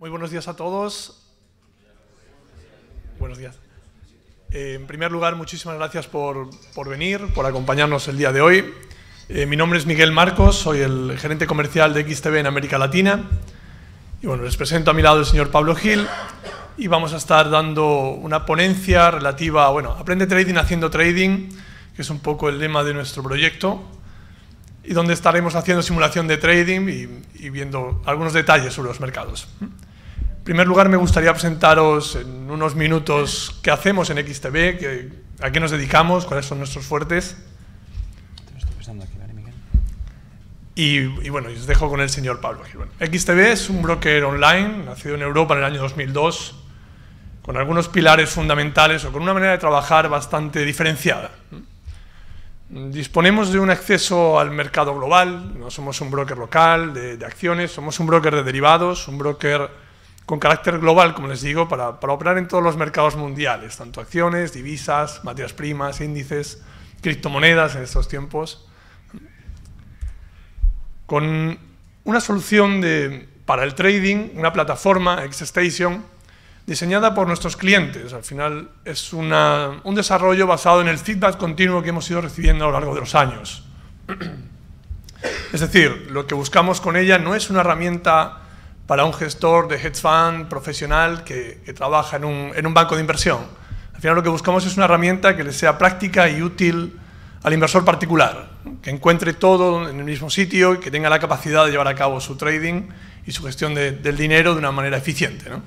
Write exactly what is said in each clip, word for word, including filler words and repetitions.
Muy buenos días a todos. Buenos días. Eh, en primer lugar, muchísimas gracias por, por venir, por acompañarnos el día de hoy. Eh, mi nombre es Miguel Marcos, soy el gerente comercial de X T B en América Latina. Y bueno, les presento a mi lado el señor Pablo Gil y vamos a estar dando una ponencia relativa a, bueno, Aprende Trading haciendo trading, que es un poco el lema de nuestro proyecto, y donde estaremos haciendo simulación de trading y, y viendo algunos detalles sobre los mercados. En primer lugar, me gustaría presentaros en unos minutos qué hacemos en X T B, qué, a qué nos dedicamos, cuáles son nuestros fuertes. Te lo estoy prestando aquí, ¿vale, Miguel? Y, y bueno, os dejo con el señor Pablo Gil. Bueno, X T B es un broker online, nacido en Europa en el año dos mil dos, con algunos pilares fundamentales o con una manera de trabajar bastante diferenciada. Disponemos de un acceso al mercado global, no somos un broker local de, de acciones, somos un broker de derivados, un broker con carácter global, como les digo, para, para operar en todos los mercados mundiales, tanto acciones, divisas, materias primas, índices, criptomonedas en estos tiempos, con una solución de, para el trading, una plataforma, XStation, diseñada por nuestros clientes. Al final es una, un desarrollo basado en el feedback continuo que hemos ido recibiendo a lo largo de los años. Es decir, lo que buscamos con ella no es una herramienta para un gestor de hedge fund profesional que, que trabaja en un, en un banco de inversión. Al final lo que buscamos es una herramienta que le sea práctica y útil al inversor particular, que encuentre todo en el mismo sitio y que tenga la capacidad de llevar a cabo su trading y su gestión de, del dinero de una manera eficiente, ¿no?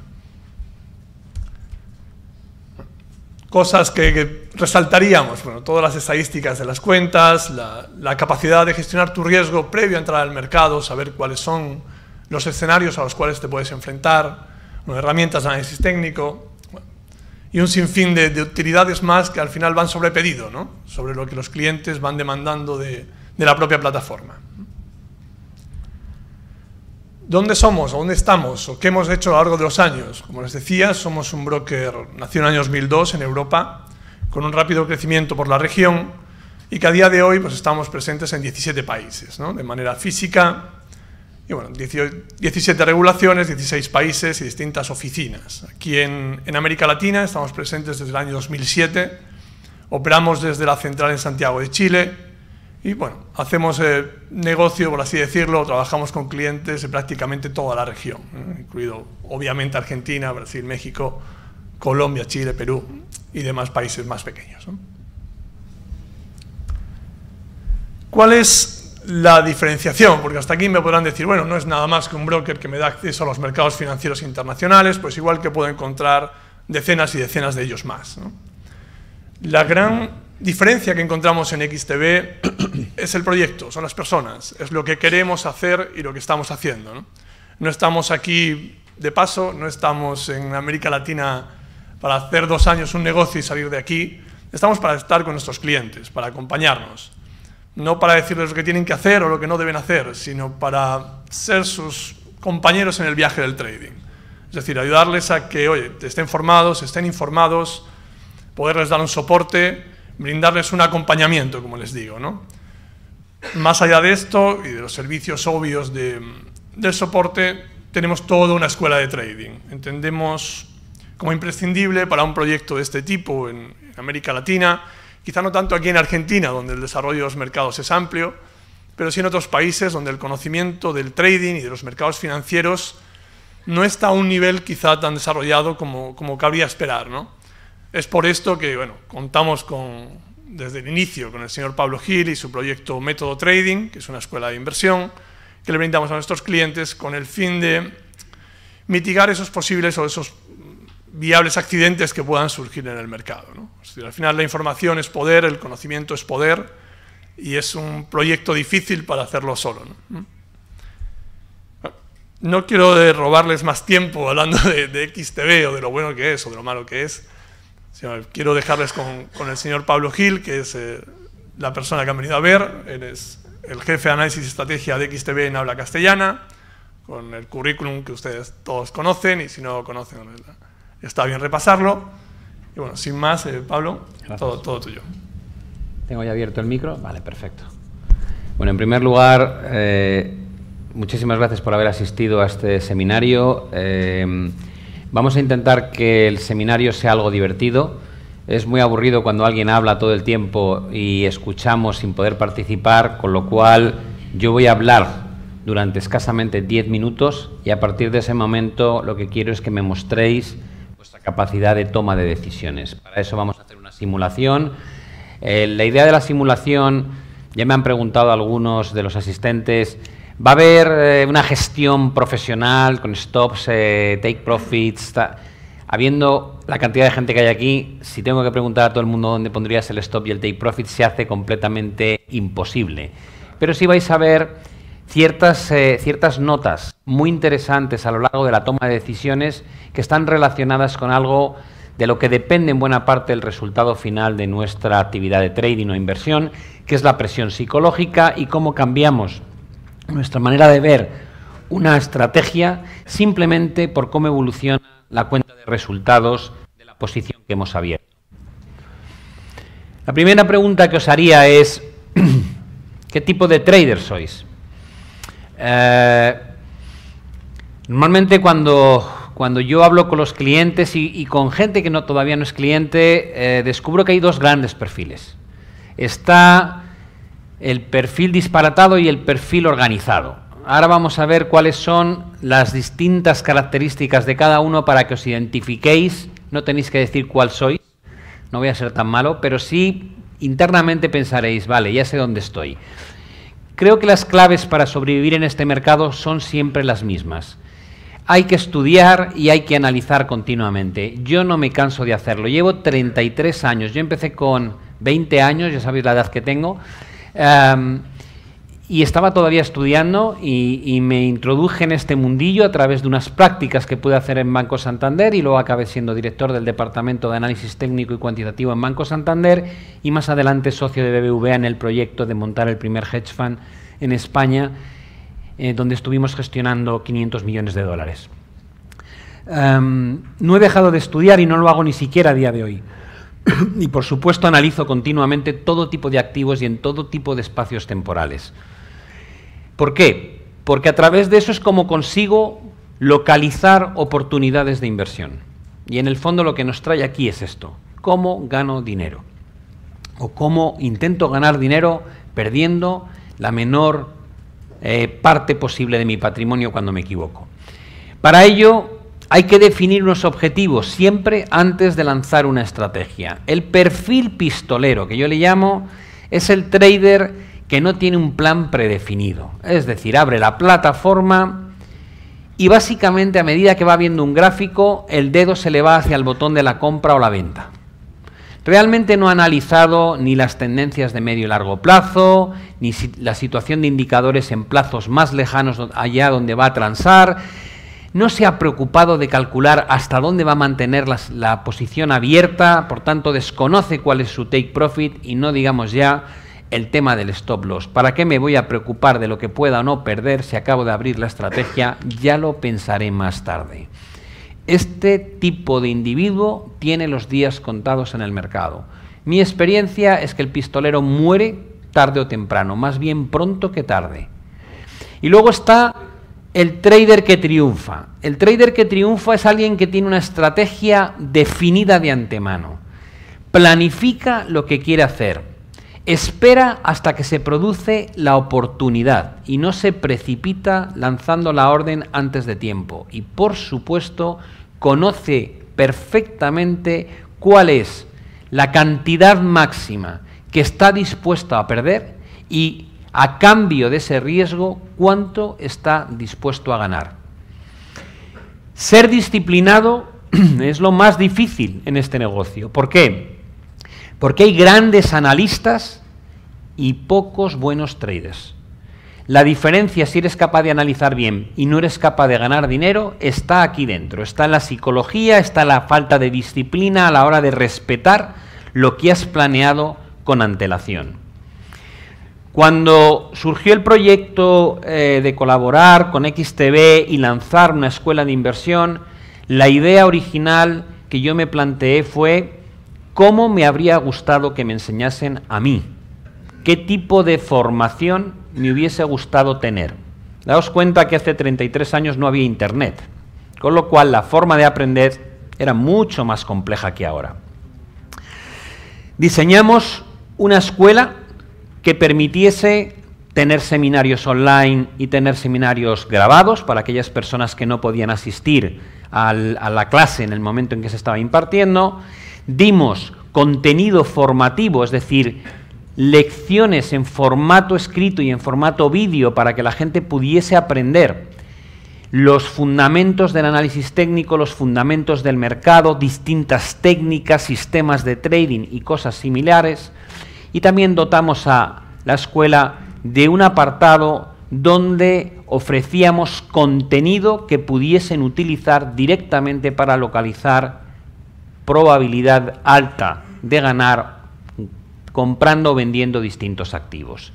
Cosas que, que resaltaríamos, bueno, todas las estadísticas de las cuentas, la, la capacidad de gestionar tu riesgo previo a entrar al mercado, saber cuáles son los escenarios a los cuales te puedes enfrentar, bueno, herramientas de análisis técnico, bueno, y un sinfín de, de utilidades más que al final van sobre pedido, ¿no? Sobre lo que los clientes van demandando de, de la propia plataforma. ¿Dónde somos? ¿O dónde estamos? ¿O qué hemos hecho a lo largo de los años? Como les decía, somos un broker nacido en el año dos mil dos en Europa, con un rápido crecimiento por la región y que a día de hoy pues, estamos presentes en diecisiete países, ¿no? De manera física. Y bueno, diecisiete regulaciones, dieciséis países y distintas oficinas. Aquí en, en América Latina estamos presentes desde el año dos mil siete, operamos desde la central en Santiago de Chile y bueno, hacemos eh, negocio, por así decirlo, trabajamos con clientes de prácticamente toda la región, ¿eh? Incluido obviamente Argentina, Brasil, México, Colombia, Chile, Perú y demás países más pequeños, ¿no? ¿Cuál es la diferenciación? Porque hasta aquí me podrán decir, bueno, no es nada más que un broker que me da acceso a los mercados financieros internacionales, pues igual que puedo encontrar decenas y decenas de ellos más, ¿no? La gran diferencia que encontramos en X T B es el proyecto, son las personas, es lo que queremos hacer y lo que estamos haciendo, ¿no? No estamos aquí de paso, no estamos en América Latina para hacer dos años un negocio y salir de aquí, estamos para estar con nuestros clientes, para acompañarnos. No para decirles lo que tienen que hacer o lo que no deben hacer, sino para ser sus compañeros en el viaje del trading. Es decir, ayudarles a que, oye, estén formados, estén informados, poderles dar un soporte, brindarles un acompañamiento, como les digo, ¿no? Más allá de esto y de los servicios obvios de, del soporte, tenemos toda una escuela de trading. Entendemos como imprescindible para un proyecto de este tipo en, en América Latina. Quizá no tanto aquí en Argentina, donde el desarrollo de los mercados es amplio, pero sí en otros países donde el conocimiento del trading y de los mercados financieros no está a un nivel quizá tan desarrollado como, como cabría esperar, ¿no? Es por esto que, bueno, contamos con, desde el inicio con el señor Pablo Gil y su proyecto Método Trading, que es una escuela de inversión, que le brindamos a nuestros clientes con el fin de mitigar esos posibles o esos viables accidentes que puedan surgir en el mercado, ¿no? Es decir, al final la información es poder, el conocimiento es poder y es un proyecto difícil para hacerlo solo, ¿no? No quiero robarles más tiempo hablando de, de X T B o de lo bueno que es o de lo malo que es, sino quiero dejarles con, con el señor Pablo Gil, que es eh, la persona que han venido a ver. Él es el jefe de análisis y estrategia de X T B en habla castellana, con el currículum que ustedes todos conocen y si no lo conocen, está bien repasarlo. Y bueno, sin más, eh, Pablo, todo, todo tuyo. Tengo ya abierto el micro. Vale, perfecto. Bueno, en primer lugar, eh, muchísimas gracias por haber asistido a este seminario. Eh, vamos a intentar que el seminario sea algo divertido. Es muy aburrido cuando alguien habla todo el tiempo y escuchamos sin poder participar, con lo cual yo voy a hablar durante escasamente diez minutos y a partir de ese momento lo que quiero es que me mostréis vuestra capacidad de toma de decisiones. Para eso vamos a hacer una simulación. Eh, la idea de la simulación, ya me han preguntado algunos de los asistentes, ¿va a haber eh, una gestión profesional con stops, eh, take profits? Ta? Habiendo la cantidad de gente que hay aquí, si tengo que preguntar a todo el mundo dónde pondrías el stop y el take profit, se hace completamente imposible. Pero sí vais a ver ciertas, eh, ciertas notas muy interesantes a lo largo de la toma de decisiones que están relacionadas con algo de lo que depende en buena parte el resultado final de nuestra actividad de trading o inversión, que es la presión psicológica y cómo cambiamos nuestra manera de ver una estrategia simplemente por cómo evoluciona la cuenta de resultados de la posición que hemos abierto. La primera pregunta que os haría es ¿qué tipo de trader sois? Eh, normalmente cuando, cuando yo hablo con los clientes y, y con gente que no, todavía no es cliente, eh, descubro que hay dos grandes perfiles. Está el perfil disparatado y el perfil organizado. Ahora vamos a ver cuáles son las distintas características de cada uno para que os identifiquéis. No tenéis que decir cuál sois, no voy a ser tan malo, pero sí internamente pensaréis, vale, ya sé dónde estoy. Creo que las claves para sobrevivir en este mercado son siempre las mismas. Hay que estudiar y hay que analizar continuamente. Yo no me canso de hacerlo. Llevo treinta y tres años. Yo empecé con veinte años, ya sabéis la edad que tengo, um, y estaba todavía estudiando y, y me introduje en este mundillo a través de unas prácticas que pude hacer en Banco Santander y luego acabé siendo director del Departamento de Análisis Técnico y Cuantitativo en Banco Santander y más adelante socio de B B V A en el proyecto de montar el primer hedge fund en España, eh, donde estuvimos gestionando quinientos millones de dólares. Um, no he dejado de estudiar y no lo hago ni siquiera a día de hoy. Y por supuesto analizo continuamente todo tipo de activos y en todo tipo de espacios temporales. ¿Por qué? Porque a través de eso es como consigo localizar oportunidades de inversión. Y en el fondo lo que nos trae aquí es esto: ¿cómo gano dinero? O cómo intento ganar dinero perdiendo la menor eh, parte posible de mi patrimonio cuando me equivoco. Para ello hay que definir unos objetivos siempre antes de lanzar una estrategia. El perfil pistolero, que yo le llamo, es el trader que no tiene un plan predefinido. Es decir, abre la plataforma y básicamente a medida que va viendo un gráfico, el dedo se le va hacia el botón de la compra o la venta. Realmente no ha analizado ni las tendencias de medio y largo plazo, ni si la situación de indicadores en plazos más lejanos allá donde va a transar. No se ha preocupado de calcular hasta dónde va a mantener la, la posición abierta, por tanto desconoce cuál es su take profit y no digamos ya el tema del stop loss. ¿Para qué me voy a preocupar de lo que pueda o no perder si acabo de abrir la estrategia? Ya lo pensaré más tarde. Este tipo de individuo tiene los días contados en el mercado. Mi experiencia es que el pistolero muere tarde o temprano, más bien pronto que tarde. Y luego está el trader que triunfa. El trader que triunfa es alguien que tiene una estrategia definida de antemano. Planifica lo que quiere hacer. Espera hasta que se produce la oportunidad y no se precipita lanzando la orden antes de tiempo. Y por supuesto, conoce perfectamente cuál es la cantidad máxima que está dispuesto a perder y a cambio de ese riesgo, cuánto está dispuesto a ganar. Ser disciplinado es lo más difícil en este negocio. ¿Por qué? Porque hay grandes analistas y pocos buenos traders. La diferencia, si eres capaz de analizar bien y no eres capaz de ganar dinero, está aquí dentro. Está en la psicología, está en la falta de disciplina a la hora de respetar lo que has planeado con antelación. Cuando surgió el proyecto eh, de colaborar con X T V y lanzar una escuela de inversión, la idea original que yo me planteé fue cómo me habría gustado que me enseñasen a mí, qué tipo de formación me hubiese gustado tener. Daos cuenta que hace treinta y tres años no había Internet, con lo cual la forma de aprender era mucho más compleja que ahora. Diseñamos una escuela que permitiese tener seminarios online y tener seminarios grabados para aquellas personas que no podían asistir al, a la clase en el momento en que se estaba impartiendo. Dimos contenido formativo, es decir, lecciones en formato escrito y en formato vídeo para que la gente pudiese aprender los fundamentos del análisis técnico, los fundamentos del mercado, distintas técnicas, sistemas de trading y cosas similares. Y también dotamos a la escuela de un apartado donde ofrecíamos contenido que pudiesen utilizar directamente para localizar probabilidad alta de ganar comprando o vendiendo distintos activos.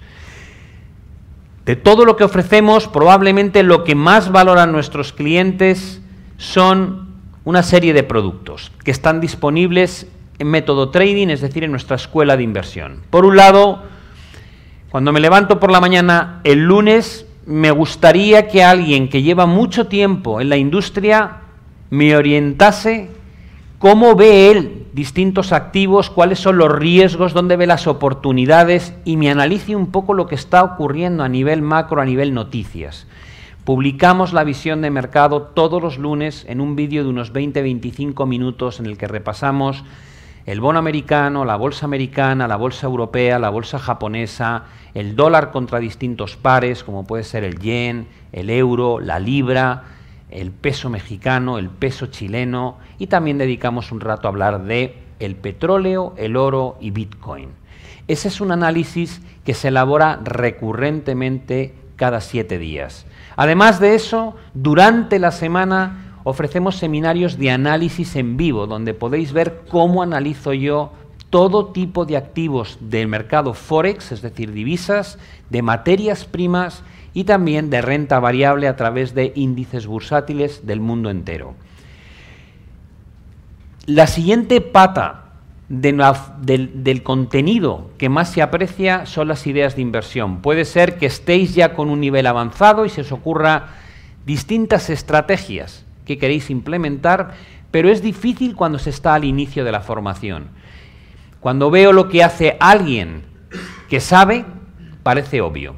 De todo lo que ofrecemos, probablemente lo que más valoran nuestros clientes son una serie de productos que están disponibles en método trading, es decir, en nuestra escuela de inversión. Por un lado, cuando me levanto por la mañana el lunes, me gustaría que alguien que lleva mucho tiempo en la industria me orientase cómo ve él distintos activos, cuáles son los riesgos, dónde ve las oportunidades y me analice un poco lo que está ocurriendo a nivel macro, a nivel noticias. Publicamos la visión de mercado todos los lunes en un vídeo de unos veinte a veinticinco minutos en el que repasamos el bono americano, la bolsa americana, la bolsa europea, la bolsa japonesa, el dólar contra distintos pares, como puede ser el yen, el euro, la libra, el peso mexicano, el peso chileno, y también dedicamos un rato a hablar de el petróleo, el oro y Bitcoin. Ese es un análisis que se elabora recurrentemente cada siete días. Además de eso, durante la semana ofrecemos seminarios de análisis en vivo, donde podéis ver cómo analizo yo todo tipo de activos del mercado Forex, es decir, divisas, de materias primas y también de renta variable a través de índices bursátiles del mundo entero. La siguiente pata de la, del, del contenido que más se aprecia son las ideas de inversión. Puede ser que estéis ya con un nivel avanzado y se os ocurra distintas estrategias que queréis implementar, pero es difícil cuando se está al inicio de la formación. Cuando veo lo que hace alguien que sabe, parece obvio.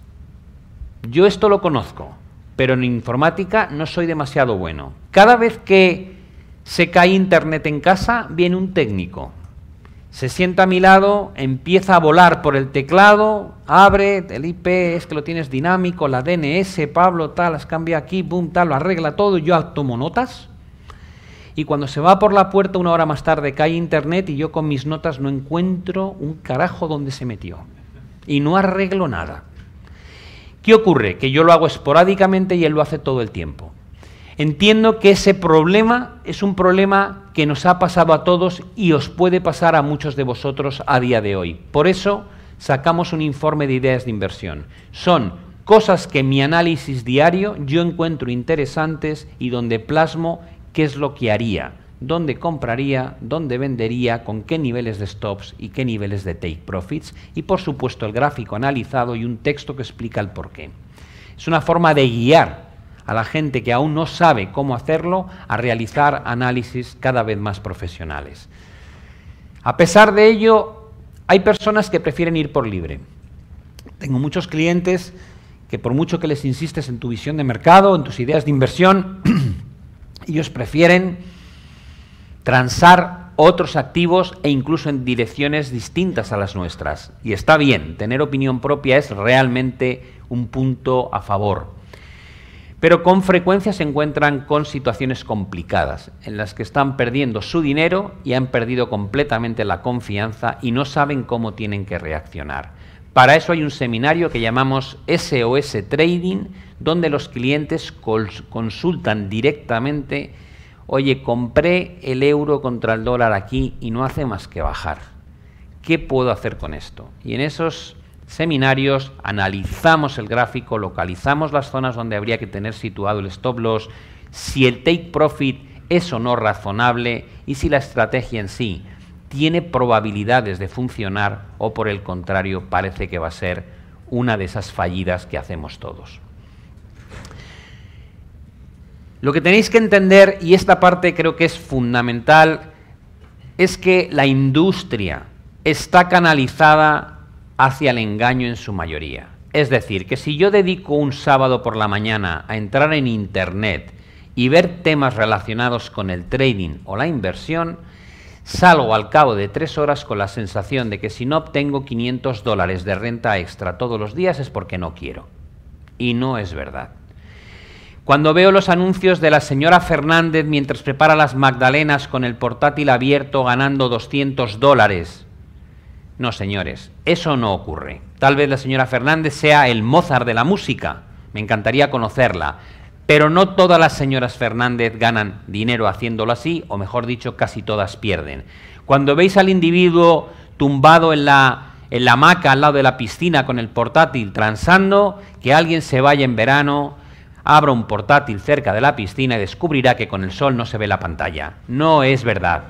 Yo esto lo conozco, pero en informática no soy demasiado bueno. Cada vez que se cae internet en casa, viene un técnico. Se sienta a mi lado, empieza a volar por el teclado, abre el I P, es que lo tienes dinámico, la D N S, Pablo, tal, las cambia aquí, boom, tal, lo arregla todo, yo tomo notas. Y cuando se va por la puerta una hora más tarde cae internet y yo con mis notas no encuentro un carajo donde se metió. Y no arreglo nada. ¿Qué ocurre? Que yo lo hago esporádicamente y él lo hace todo el tiempo. Entiendo que ese problema es un problema que nos ha pasado a todos y os puede pasar a muchos de vosotros a día de hoy. Por eso sacamos un informe de ideas de inversión. Son cosas que en mi análisis diario yo encuentro interesantes y donde plasmo qué es lo que haría, dónde compraría, dónde vendería, con qué niveles de stops y qué niveles de take profits, y por supuesto el gráfico analizado y un texto que explica el porqué. Es una forma de guiar a la gente que aún no sabe cómo hacerlo a realizar análisis cada vez más profesionales. A pesar de ello, hay personas que prefieren ir por libre. Tengo muchos clientes que por mucho que les insistes en tu visión de mercado, en tus ideas de inversión, ellos prefieren transar otros activos e incluso en direcciones distintas a las nuestras. Y está bien, tener opinión propia es realmente un punto a favor. Pero con frecuencia se encuentran con situaciones complicadas, en las que están perdiendo su dinero y han perdido completamente la confianza y no saben cómo tienen que reaccionar. Para eso hay un seminario que llamamos S O S Trading, donde los clientes consultan directamente: oye, compré el euro contra el dólar aquí y no hace más que bajar. ¿Qué puedo hacer con esto? Y en esos seminarios analizamos el gráfico, localizamos las zonas donde habría que tener situado el stop loss, si el take profit es o no razonable y si la estrategia en sí tiene probabilidades de funcionar o por el contrario parece que va a ser una de esas fallidas que hacemos todos. Lo que tenéis que entender, y esta parte creo que es fundamental, es que la industria está canalizada hacia el engaño en su mayoría. Es decir, que si yo dedico un sábado por la mañana a entrar en Internet y ver temas relacionados con el trading o la inversión, salgo al cabo de tres horas con la sensación de que si no obtengo quinientos dólares de renta extra todos los días es porque no quiero. Y no es verdad. Cuando veo los anuncios de la señora Fernández mientras prepara las magdalenas con el portátil abierto ganando doscientos dólares, no, señores, eso no ocurre. Tal vez la señora Fernández sea el Mozart de la música, me encantaría conocerla, pero no todas las señoras Fernández ganan dinero haciéndolo así, o mejor dicho, casi todas pierden. Cuando veis al individuo tumbado en la, en la hamaca al lado de la piscina con el portátil transando, que alguien se vaya en verano, abra un portátil cerca de la piscina y descubrirá que con el sol no se ve la pantalla. No es verdad.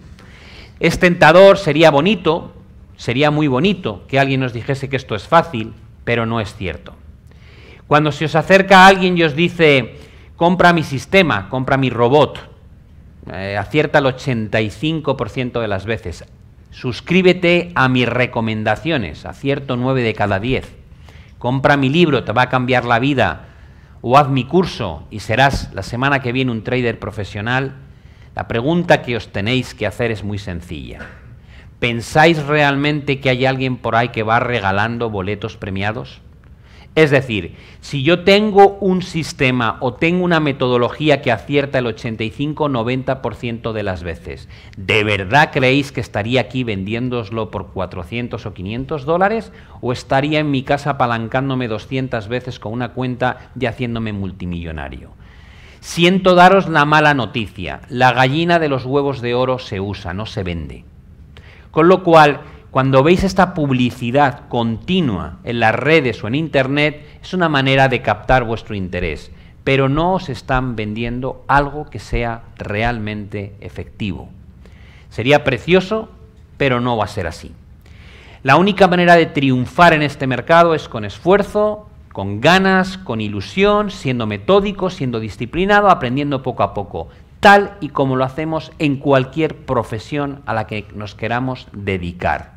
Es tentador, sería bonito, sería muy bonito que alguien nos dijese que esto es fácil, pero no es cierto. Cuando se os acerca a alguien y os dice, compra mi sistema, compra mi robot, eh, acierta el ochenta y cinco por ciento de las veces. Suscríbete a mis recomendaciones, acierto nueve de cada diez. Compra mi libro, te va a cambiar la vida. O haz mi curso y serás la semana que viene un trader profesional. La pregunta que os tenéis que hacer es muy sencilla. ¿Pensáis realmente que hay alguien por ahí que va regalando boletos premiados? Es decir, si yo tengo un sistema o tengo una metodología que acierta el ochenta y cinco a noventa por ciento de las veces, ¿de verdad creéis que estaría aquí vendiéndoslo por cuatrocientos o quinientos dólares? ¿O estaría en mi casa apalancándome doscientas veces con una cuenta y haciéndome multimillonario? Siento daros la mala noticia, la gallina de los huevos de oro se usa, no se vende. Con lo cual, cuando veis esta publicidad continua en las redes o en Internet, es una manera de captar vuestro interés, pero no os están vendiendo algo que sea realmente efectivo. Sería precioso, pero no va a ser así. La única manera de triunfar en este mercado es con esfuerzo, con ganas, con ilusión, siendo metódico, siendo disciplinado, aprendiendo poco a poco, tal y como lo hacemos en cualquier profesión a la que nos queramos dedicar.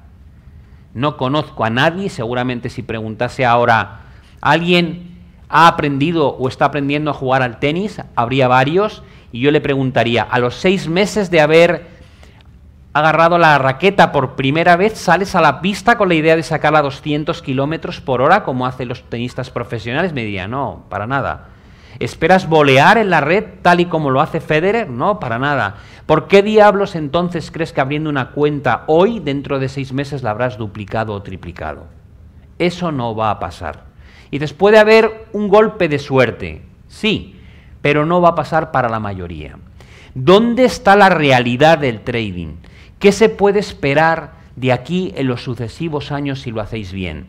No conozco a nadie, seguramente si preguntase ahora, ¿alguien ha aprendido o está aprendiendo a jugar al tenis? Habría varios, y yo le preguntaría, a los seis meses de haber agarrado la raqueta por primera vez, ¿sales a la pista con la idea de sacarla a doscientos kilómetros por hora, como hacen los tenistas profesionales? Me diría, no, para nada. ¿Esperas volear en la red tal y como lo hace Federer? No, para nada. ¿Por qué diablos entonces crees que abriendo una cuenta hoy, dentro de seis meses, la habrás duplicado o triplicado? Eso no va a pasar. Y después de haber un golpe de suerte, sí, pero no va a pasar para la mayoría. ¿Dónde está la realidad del trading? ¿Qué se puede esperar de aquí en los sucesivos años si lo hacéis bien?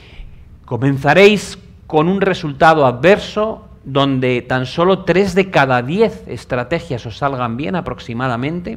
Comenzaréis con un resultado adverso, donde tan solo tres de cada diez estrategias os salgan bien aproximadamente,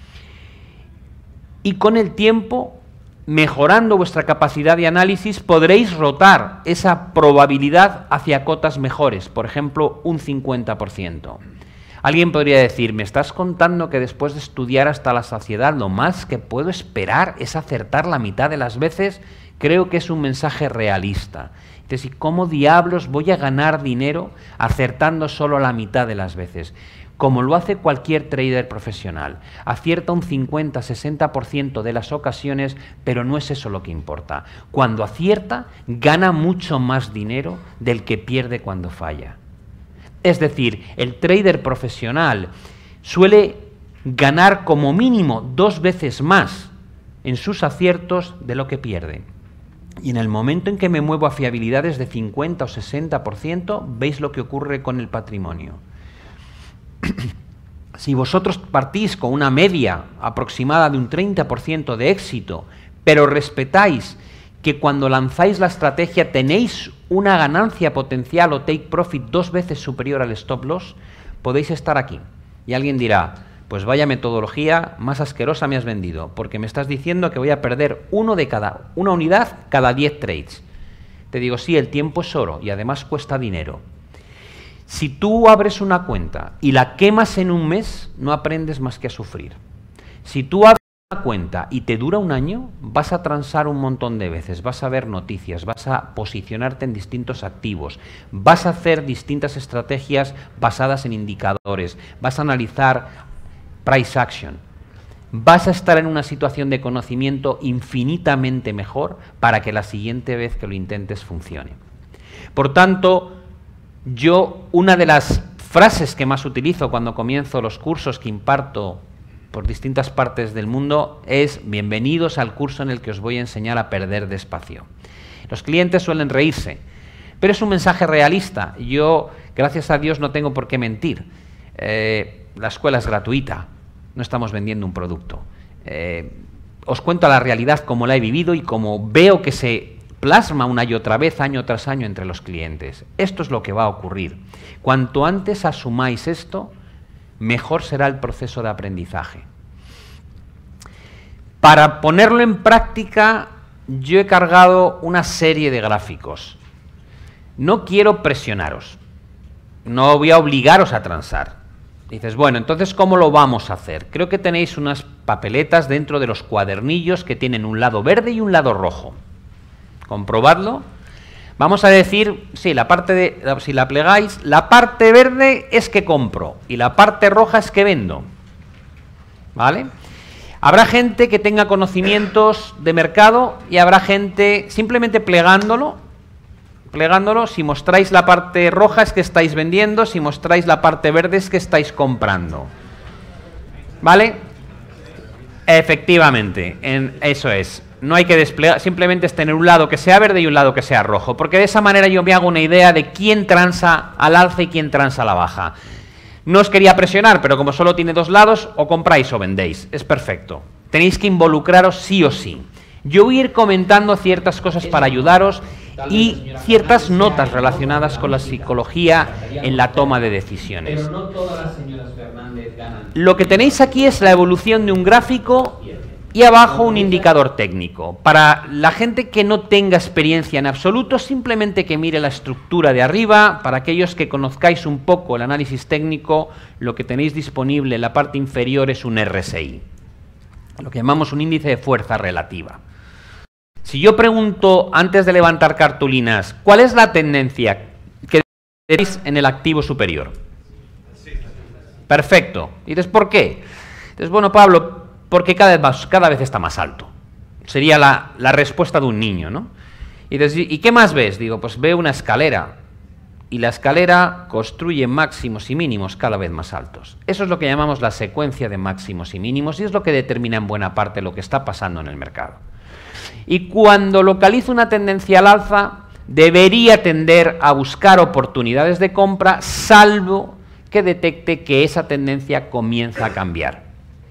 y con el tiempo, mejorando vuestra capacidad de análisis, podréis rotar esa probabilidad hacia cotas mejores, por ejemplo, un cincuenta por ciento. Alguien podría decir, ¿me estás contando que después de estudiar hasta la saciedad lo más que puedo esperar es acertar la mitad de las veces? Creo que es un mensaje realista. Entonces, ¿y cómo diablos voy a ganar dinero acertando solo la mitad de las veces? Como lo hace cualquier trader profesional. Acierta un cincuenta a sesenta por ciento de las ocasiones, pero no es eso lo que importa. Cuando acierta, gana mucho más dinero del que pierde cuando falla. Es decir, el trader profesional suele ganar como mínimo dos veces más en sus aciertos de lo que pierde. Y en el momento en que me muevo a fiabilidades de cincuenta o sesenta por ciento, veis lo que ocurre con el patrimonio. Si vosotros partís con una media aproximada de un treinta por ciento de éxito, pero respetáis que cuando lanzáis la estrategia tenéis una ganancia potencial o take profit dos veces superior al stop loss, podéis estar aquí. Y alguien dirá, pues vaya metodología más asquerosa me has vendido, porque me estás diciendo que voy a perder uno de cada, una unidad cada diez trades. Te digo, sí, el tiempo es oro y además cuesta dinero. Si tú abres una cuenta y la quemas en un mes, no aprendes más que a sufrir. Si tú abres una cuenta y te dura un año, vas a transar un montón de veces, vas a ver noticias, vas a posicionarte en distintos activos, vas a hacer distintas estrategias basadas en indicadores, vas a analizar price action, vas a estar en una situación de conocimiento infinitamente mejor para que la siguiente vez que lo intentes funcione. Por tanto, yo, una de las frases que más utilizo cuando comienzo los cursos que imparto por distintas partes del mundo es: bienvenidos al curso en el que os voy a enseñar a perder despacio. Los clientes suelen reírse, pero es un mensaje realista. Yo, gracias a Dios, no tengo por qué mentir. Eh, la escuela es gratuita, no estamos vendiendo un producto. Eh, os cuento la realidad como la he vivido y como veo que se plasma una y otra vez, año tras año, entre los clientes. Esto es lo que va a ocurrir. Cuanto antes asumáis esto, mejor será el proceso de aprendizaje. Para ponerlo en práctica, yo he cargado una serie de gráficos. No quiero presionaros, no voy a obligaros a transar. Dices, bueno, entonces, ¿cómo lo vamos a hacer? Creo que tenéis unas papeletas dentro de los cuadernillos que tienen un lado verde y un lado rojo. Comprobadlo. Vamos a decir, sí, la parte de, si la plegáis, la parte verde es que compro y la parte roja es que vendo. ¿Vale? Habrá gente que tenga conocimientos de mercado y habrá gente simplemente plegándolo, plegándolo, si mostráis la parte roja es que estáis vendiendo, si mostráis la parte verde es que estáis comprando. ¿Vale? Efectivamente, en, eso es. No hay que desplegar, simplemente es tener un lado que sea verde y un lado que sea rojo, porque de esa manera yo me hago una idea de quién transa al alza y quién transa a la baja. No os quería presionar, pero como solo tiene dos lados, o compráis o vendéis. Es perfecto. Tenéis que involucraros sí o sí. Yo voy a ir comentando ciertas cosas para ayudaros y ciertas notas relacionadas con la psicología en la toma de decisiones. Pero no todas las señoras Fernández ganan. Lo que tenéis aquí es la evolución de un gráfico y abajo un indicador técnico. Para la gente que no tenga experiencia en absoluto, simplemente que mire la estructura de arriba. Para aquellos que conozcáis un poco el análisis técnico, lo que tenéis disponible en la parte inferior es un R S I, lo que llamamos un índice de fuerza relativa. Si yo pregunto, antes de levantar cartulinas, ¿cuál es la tendencia que tenéis en el activo superior? Perfecto. ¿Y dices por qué? Entonces, bueno, Pablo, porque cada vez, más, cada vez está más alto. Sería la, la respuesta de un niño, ¿no? Y dices, ¿y qué más ves? Digo, pues veo una escalera. Y la escalera construye máximos y mínimos cada vez más altos. Eso es lo que llamamos la secuencia de máximos y mínimos y es lo que determina en buena parte lo que está pasando en el mercado. Y cuando localizo una tendencia al alza, debería tender a buscar oportunidades de compra, salvo que detecte que esa tendencia comienza a cambiar.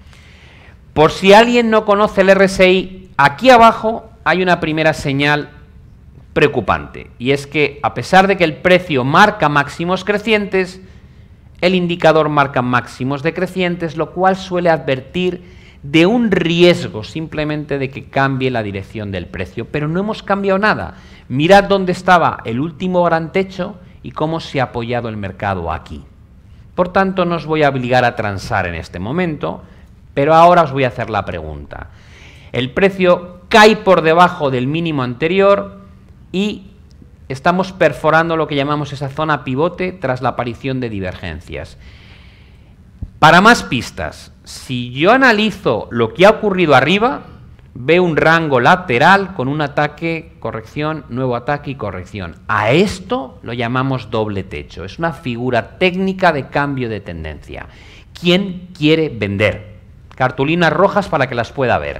Por si alguien no conoce el R S I, aquí abajo hay una primera señal preocupante, y es que a pesar de que el precio marca máximos crecientes, el indicador marca máximos decrecientes, lo cual suele advertir de un riesgo simplemente de que cambie la dirección del precio, pero no hemos cambiado nada. Mirad dónde estaba el último gran techo y cómo se ha apoyado el mercado aquí. Por tanto, no os voy a obligar a transar en este momento, pero ahora os voy a hacer la pregunta. El precio cae por debajo del mínimo anterior y estamos perforando lo que llamamos esa zona pivote tras la aparición de divergencias. Para más pistas, si yo analizo lo que ha ocurrido arriba, veo un rango lateral con un ataque, corrección, nuevo ataque y corrección. A esto lo llamamos doble techo. Es una figura técnica de cambio de tendencia. ¿Quién quiere vender? Cartulinas rojas para que las pueda ver.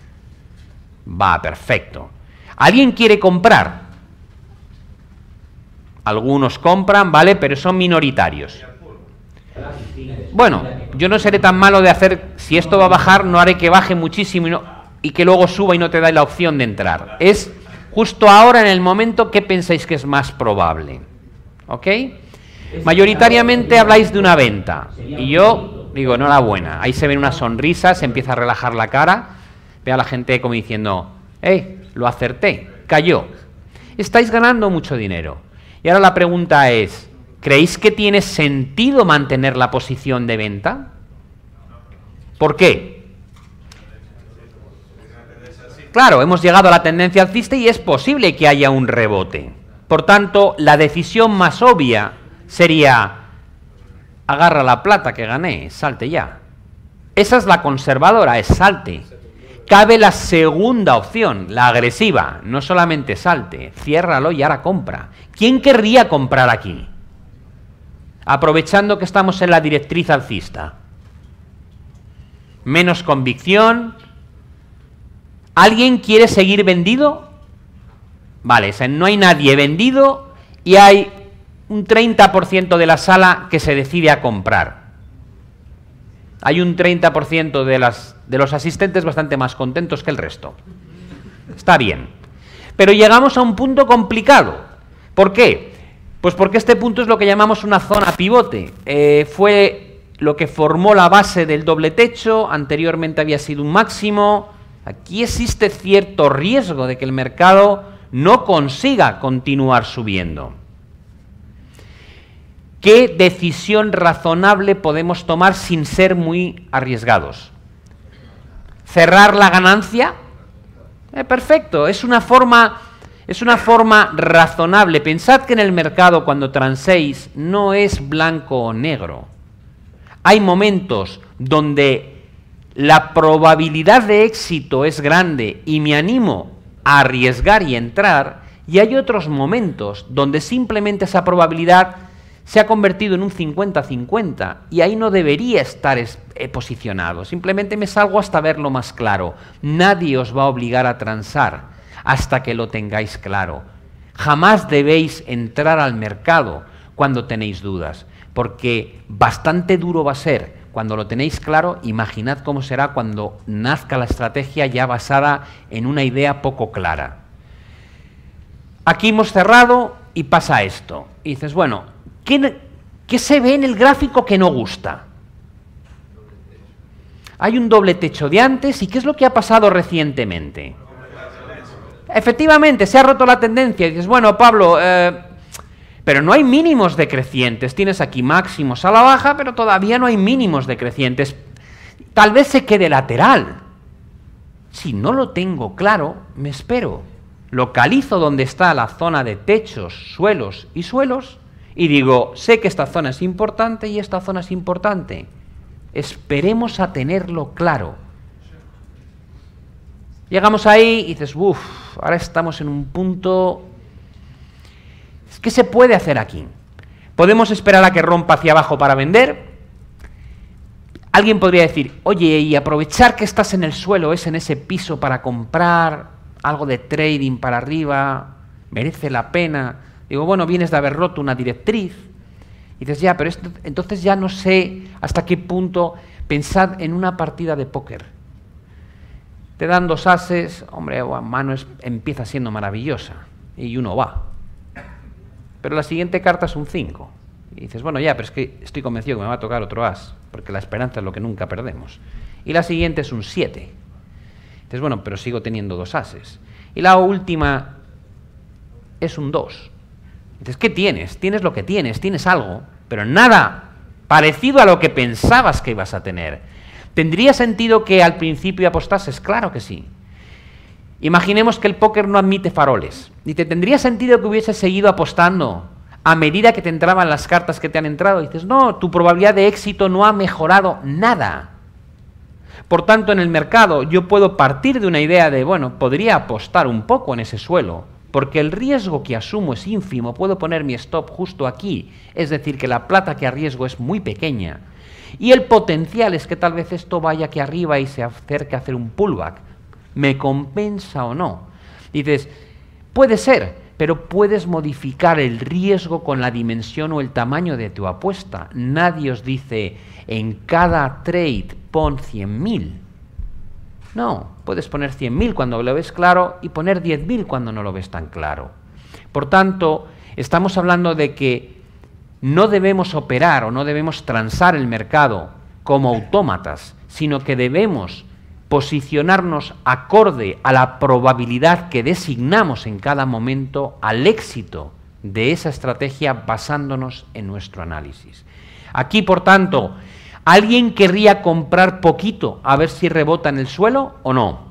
Va, perfecto. ¿Alguien quiere comprar? Algunos compran, ¿vale? Pero son minoritarios. Bueno, yo no seré tan malo de hacer, si esto va a bajar, no haré que baje muchísimo y, no, y que luego suba y no te da la opción de entrar. Es justo ahora, en el momento, que pensáis que es más probable. ¿Ok? Mayoritariamente habláis de una venta. Y yo digo, enhorabuena. Ahí se ven unas sonrisas, se empieza a relajar la cara. Ve a la gente como diciendo, ¡eh! Lo acerté, cayó. Estáis ganando mucho dinero. Y ahora la pregunta es, ¿creéis que tiene sentido mantener la posición de venta? ¿Por qué? Claro, hemos llegado a la tendencia alcista y es posible que haya un rebote. Por tanto, la decisión más obvia sería: agarra la plata que gané, salte ya. Esa es la conservadora, es salte. Cabe la segunda opción, la agresiva. No solamente salte, ciérralo y ahora compra. ¿Quién querría comprar aquí? Aprovechando que estamos en la directriz alcista. Menos convicción. ¿Alguien quiere seguir vendido? Vale, o sea, no hay nadie vendido y hay un treinta por ciento de la sala que se decide a comprar. Hay un treinta por ciento de, las, de los asistentes bastante más contentos que el resto. Está bien. Pero llegamos a un punto complicado. ¿Por qué? Pues porque este punto es lo que llamamos una zona pivote. Eh, fue lo que formó la base del doble techo, anteriormente había sido un máximo. Aquí existe cierto riesgo de que el mercado no consiga continuar subiendo. ¿Qué decisión razonable podemos tomar sin ser muy arriesgados? ¿Cerrar la ganancia? Eh, perfecto, es una forma, es una forma razonable. Pensad que en el mercado, cuando transéis, no es blanco o negro. Hay momentos donde la probabilidad de éxito es grande y me animo a arriesgar y entrar, y hay otros momentos donde simplemente esa probabilidad se ha convertido en un cincuenta cincuenta y ahí no debería estar es, eh, posicionado. Simplemente me salgo hasta verlo más claro. Nadie os va a obligar a transar hasta que lo tengáis claro. Jamás debéis entrar al mercado cuando tenéis dudas, porque bastante duro va a ser cuando lo tenéis claro. Imaginad cómo será cuando nazca la estrategia ya basada en una idea poco clara. Aquí hemos cerrado y pasa esto. Y dices, bueno, ¿Qué, ¿qué se ve en el gráfico que no gusta? Hay un doble techo de antes, ¿y qué es lo que ha pasado recientemente? Efectivamente, se ha roto la tendencia, y dices, bueno, Pablo, eh, pero no hay mínimos decrecientes, tienes aquí máximos a la baja, pero todavía no hay mínimos decrecientes. Tal vez se quede lateral. Si no lo tengo claro, me espero. Localizo donde está la zona de techos, suelos y suelos, y digo, sé que esta zona es importante y esta zona es importante. Esperemos a tenerlo claro. Llegamos ahí y dices, uff, ahora estamos en un punto... ¿Qué se puede hacer aquí? ¿Podemos esperar a que rompa hacia abajo para vender? Alguien podría decir, oye, y aprovechar que estás en el suelo, es en ese piso para comprar algo de trading para arriba, merece la pena... Digo, bueno, vienes de haber roto una directriz. Y dices, ya, pero esto, entonces ya no sé hasta qué punto. Pensad en una partida de póker. Te dan dos ases, hombre, o a mano es, empieza siendo maravillosa. Y uno va. Pero la siguiente carta es un cinco. Y dices, bueno, ya, pero es que estoy convencido que me va a tocar otro as, porque la esperanza es lo que nunca perdemos. Y la siguiente es un siete. Dices, bueno, pero sigo teniendo dos ases. Y la última es un dos. Entonces, ¿qué tienes? Tienes lo que tienes, tienes algo, pero nada parecido a lo que pensabas que ibas a tener. ¿Tendría sentido que al principio apostases? Claro que sí. Imaginemos que el póker no admite faroles. ¿Y te tendría sentido que hubieses seguido apostando a medida que te entraban las cartas que te han entrado? Y dices, no, tu probabilidad de éxito no ha mejorado nada. Por tanto, en el mercado yo puedo partir de una idea de, bueno, podría apostar un poco en ese suelo, porque el riesgo que asumo es ínfimo, puedo poner mi stop justo aquí, es decir, que la plata que arriesgo es muy pequeña, y el potencial es que tal vez esto vaya aquí arriba y se acerque a hacer un pullback. ¿Me compensa o no? Dices, puede ser, pero puedes modificar el riesgo con la dimensión o el tamaño de tu apuesta. Nadie os dice, en cada trade pon cien mil. No, puedes poner cien mil cuando lo ves claro y poner diez mil cuando no lo ves tan claro. Por tanto, estamos hablando de que no debemos operar o no debemos transar el mercado como autómatas, sino que debemos posicionarnos acorde a la probabilidad que designamos en cada momento al éxito de esa estrategia basándonos en nuestro análisis. Aquí, por tanto, ¿alguien querría comprar poquito a ver si rebota en el suelo o no?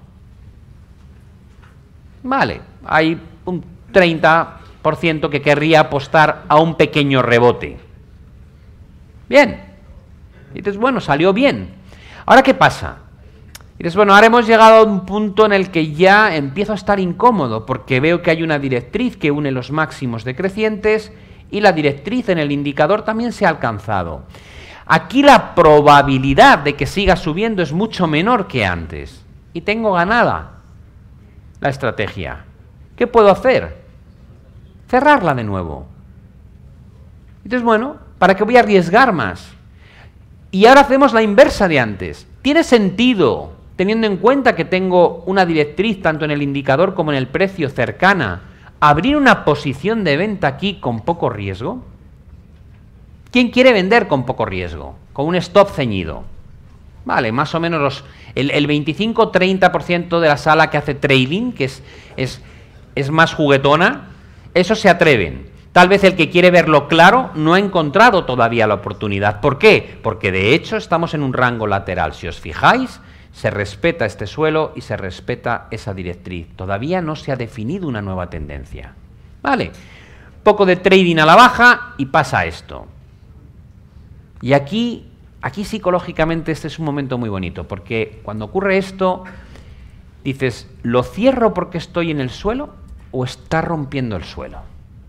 Vale, hay un treinta por ciento que querría apostar a un pequeño rebote. Bien. Y dices, bueno, salió bien. Ahora, ¿qué pasa? Y dices, bueno, ahora hemos llegado a un punto en el que ya empiezo a estar incómodo porque veo que hay una directriz que une los máximos decrecientes y la directriz en el indicador también se ha alcanzado. Aquí la probabilidad de que siga subiendo es mucho menor que antes y tengo ganada la estrategia. ¿Qué puedo hacer? Cerrarla de nuevo. Entonces, bueno, ¿para qué voy a arriesgar más? Y ahora hacemos la inversa de antes. ¿Tiene sentido, teniendo en cuenta que tengo una directriz tanto en el indicador como en el precio cercana, abrir una posición de venta aquí con poco riesgo? ¿Quién quiere vender con poco riesgo? Con un stop ceñido. Vale, más o menos los, el, el veinticinco a treinta por ciento de la sala que hace trading, que es, es, es más juguetona, esos se atreven. Tal vez el que quiere verlo claro no ha encontrado todavía la oportunidad. ¿Por qué? Porque de hecho estamos en un rango lateral. Si os fijáis, se respeta este suelo y se respeta esa directriz. Todavía no se ha definido una nueva tendencia. Vale, poco de trading a la baja y pasa esto. Y aquí, aquí psicológicamente este es un momento muy bonito, porque cuando ocurre esto, dices, ¿lo cierro porque estoy en el suelo o está rompiendo el suelo?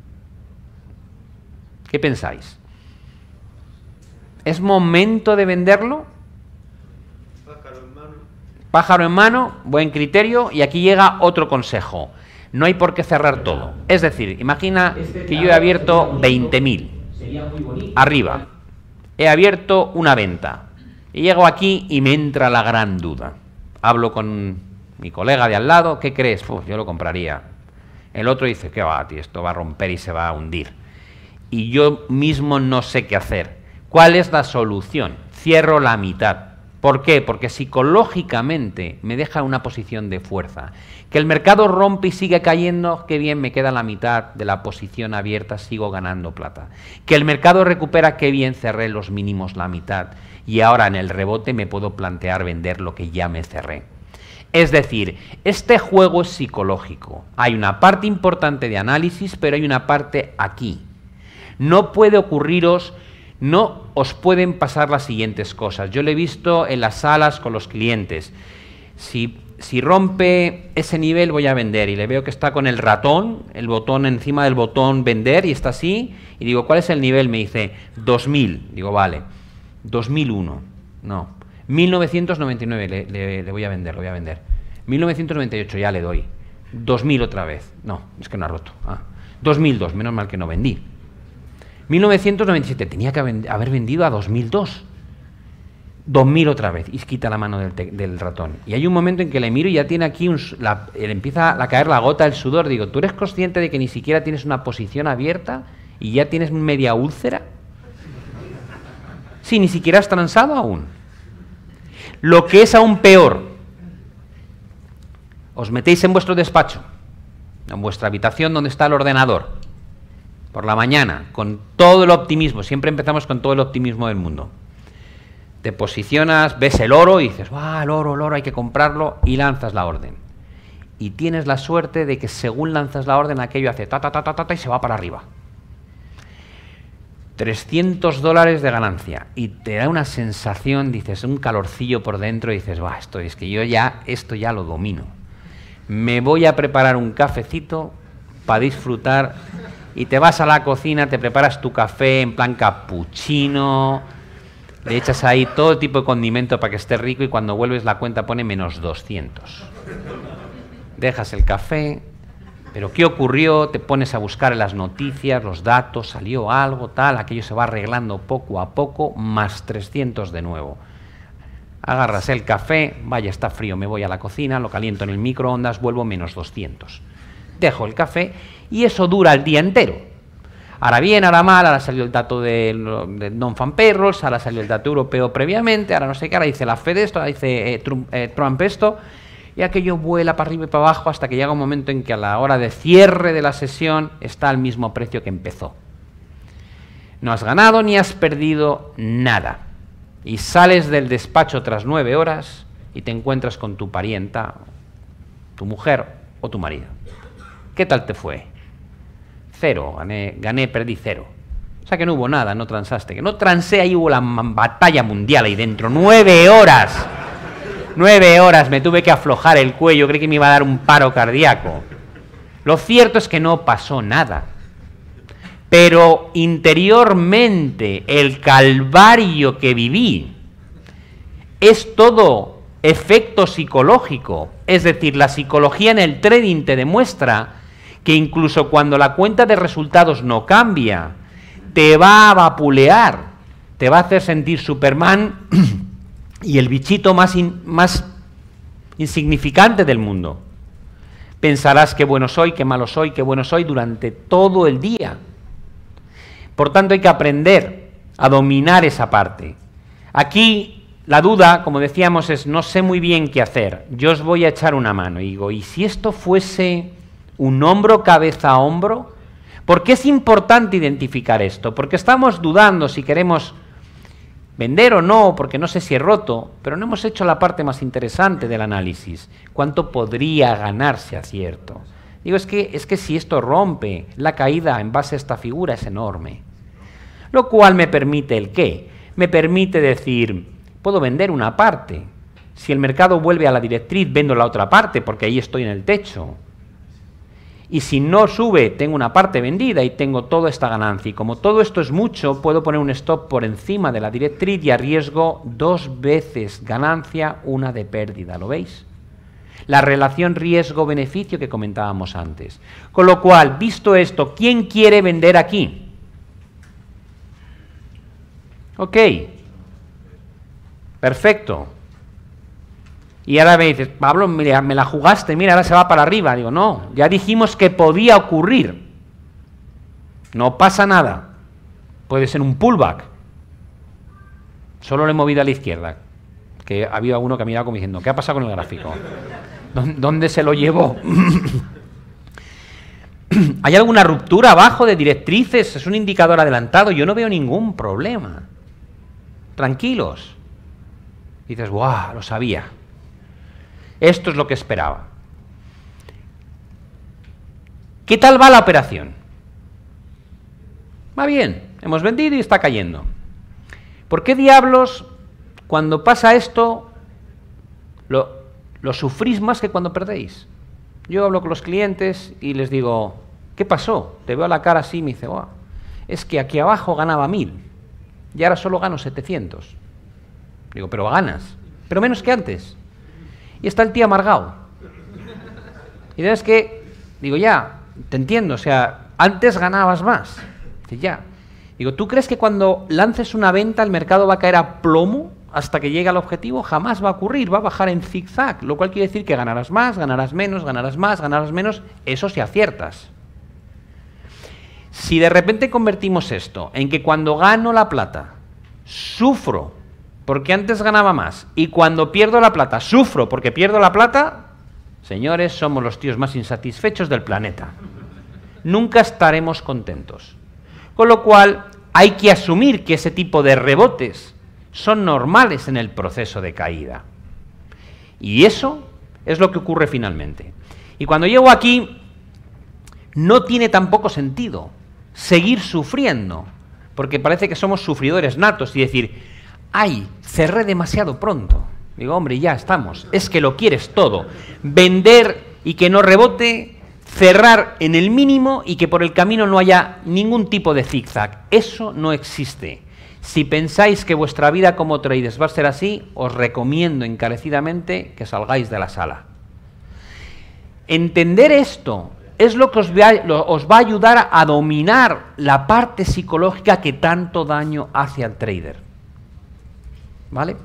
¿Qué pensáis? ¿Es momento de venderlo? Pájaro en mano. Pájaro en mano, buen criterio, y aquí llega otro consejo. No hay por qué cerrar todo. Es decir, imagina que yo he abierto veinte mil arriba. He abierto una venta. Y llego aquí y me entra la gran duda. Hablo con mi colega de al lado, ¿qué crees? Uf, yo lo compraría. El otro dice, ¿qué va, tío? Esto va a romper y se va a hundir. Y yo mismo no sé qué hacer. ¿Cuál es la solución? Cierro la mitad. ¿Por qué? Porque psicológicamente me deja una posición de fuerza. Que el mercado rompe y sigue cayendo, qué bien, me queda la mitad de la posición abierta, sigo ganando plata. Que el mercado recupera, qué bien, cerré los mínimos la mitad. Y ahora en el rebote me puedo plantear vender lo que ya me cerré. Es decir, este juego es psicológico. Hay una parte importante de análisis, pero hay una parte aquí. No puede ocurriros, no os pueden pasar las siguientes cosas. Yo lo he visto en las salas con los clientes. Si, si rompe ese nivel voy a vender y le veo que está con el ratón, el botón encima del botón vender y está así. Y digo, ¿cuál es el nivel? Me dice dos mil. Digo, vale, dos mil uno. No, mil novecientos noventa y nueve le, le, le voy a vender, lo voy a vender. mil novecientos noventa y ocho ya le doy. dos mil otra vez. No, es que no ha roto. Ah, dos mil dos, menos mal que no vendí. mil novecientos noventa y siete, tenía que haber vendido a dos mil dos. dos mil otra vez, y quita la mano del, del ratón. Y hay un momento en que le miro y ya tiene aquí, un, la, le empieza a caer la gota del sudor. Digo, ¿tú eres consciente de que ni siquiera tienes una posición abierta y ya tienes media úlcera? Sí, ni siquiera has transado aún. Lo que es aún peor, os metéis en vuestro despacho, en vuestra habitación donde está el ordenador, por la mañana, con todo el optimismo, siempre empezamos con todo el optimismo del mundo. Te posicionas, ves el oro y dices, ¡ah, el oro, el oro, hay que comprarlo! Y lanzas la orden. Y tienes la suerte de que según lanzas la orden, aquello hace ta, ta, ta, ta, ta, ta y se va para arriba. trescientos dólares de ganancia. Y te da una sensación, dices, un calorcillo por dentro y dices, va, esto es que yo ya, esto ya lo domino. Me voy a preparar un cafecito para disfrutar. Y te vas a la cocina, te preparas tu café en plan cappuccino, le echas ahí todo tipo de condimento para que esté rico y cuando vuelves la cuenta pone menos doscientos. Dejas el café, pero ¿qué ocurrió? Te pones a buscar en las noticias, los datos, salió algo, tal, aquello se va arreglando poco a poco, más trescientos de nuevo. Agarras el café, vaya, está frío, me voy a la cocina, lo caliento en el microondas, vuelvo menos doscientos. Dejo el café y eso dura el día entero. Ahora bien, ahora mal, ahora salió el dato del de non-farm payrolls, ahora salió el dato europeo previamente, ahora no sé qué, ahora dice la Fed esto, ahora dice eh, Trump, eh, Trump esto, y aquello vuela para arriba y para abajo hasta que llega un momento en que a la hora de cierre de la sesión está al mismo precio que empezó. No has ganado ni has perdido nada. Y sales del despacho tras nueve horas y te encuentras con tu parienta, tu mujer o tu marido. ¿Qué tal te fue? Cero, gané, gané, perdí cero. O sea que no hubo nada, no transaste. Que no transé, ahí hubo la batalla mundial ahí dentro. Nueve horas. Nueve horas me tuve que aflojar el cuello, creí que me iba a dar un paro cardíaco. Lo cierto es que no pasó nada. Pero interiormente el calvario que viví es todo efecto psicológico. Es decir, la psicología en el trading te demuestra que incluso cuando la cuenta de resultados no cambia, te va a vapulear, te va a hacer sentir Superman y el bichito más, in, más insignificante del mundo. Pensarás qué bueno soy, qué malo soy, qué bueno soy durante todo el día. Por tanto, hay que aprender a dominar esa parte. Aquí la duda, como decíamos, es no sé muy bien qué hacer. Yo os voy a echar una mano. Y digo, ¿y si esto fuese un hombro, cabeza a hombro? ¿Por qué es importante identificar esto? Porque estamos dudando si queremos vender o no, porque no sé si he roto, pero no hemos hecho la parte más interesante del análisis. ¿Cuánto podría ganarse acierto? Digo, es que, es que si esto rompe, la caída en base a esta figura es enorme. Lo cual me permite el qué. Me permite decir, puedo vender una parte. Si el mercado vuelve a la directriz, vendo la otra parte, porque ahí estoy en el techo. Y si no sube, tengo una parte vendida y tengo toda esta ganancia. Y como todo esto es mucho, puedo poner un stop por encima de la directriz y arriesgo dos veces ganancia, una de pérdida. ¿Lo veis? La relación riesgo-beneficio que comentábamos antes. Con lo cual, visto esto, ¿quién quiere vender aquí? Ok. Perfecto. Y ahora me dices, Pablo, mira, me la jugaste, mira, ahora se va para arriba. Digo, no, ya dijimos que podía ocurrir. No pasa nada. Puede ser un pullback. Solo lo he movido a la izquierda. Que ha habido alguno que ha mirado como diciendo, ¿qué ha pasado con el gráfico? ¿Dónde se lo llevó? ¿Hay alguna ruptura abajo de directrices? Es un indicador adelantado. Yo no veo ningún problema. Tranquilos. Dices, ¡guau! Lo sabía. Esto es lo que esperaba. ¿Qué tal va la operación? Va bien. Hemos vendido y está cayendo. ¿Por qué diablos, cuando pasa esto, lo, lo sufrís más que cuando perdéis? Yo hablo con los clientes y les digo, ¿qué pasó? Te veo la cara así y me dice, oh, es que aquí abajo ganaba mil y ahora solo gano setecientos. Digo, pero ganas, pero menos que antes. Y está el tío amargado. Y es que, digo, ya, te entiendo, o sea, antes ganabas más. Dice, ya. Digo, ¿tú crees que cuando lances una venta el mercado va a caer a plomo hasta que llegue al objetivo? Jamás va a ocurrir, va a bajar en zigzag, lo cual quiere decir que ganarás más, ganarás menos, ganarás más, ganarás menos, eso si aciertas. Si de repente convertimos esto en que cuando gano la plata, sufro porque antes ganaba más, y cuando pierdo la plata, sufro porque pierdo la plata, señores, somos los tíos más insatisfechos del planeta. Nunca estaremos contentos. Con lo cual, hay que asumir que ese tipo de rebotes son normales en el proceso de caída. Y eso es lo que ocurre finalmente. Y cuando llego aquí, no tiene tampoco sentido seguir sufriendo, porque parece que somos sufridores natos y decir, ay, cerré demasiado pronto. Digo, hombre, ya estamos. Es que lo quieres todo. Vender y que no rebote, cerrar en el mínimo y que por el camino no haya ningún tipo de zigzag. Eso no existe. Si pensáis que vuestra vida como traders va a ser así, os recomiendo encarecidamente que salgáis de la sala. Entender esto es lo que os va, lo, os va a ayudar a dominar la parte psicológica que tanto daño hace al trader. ¿Vale?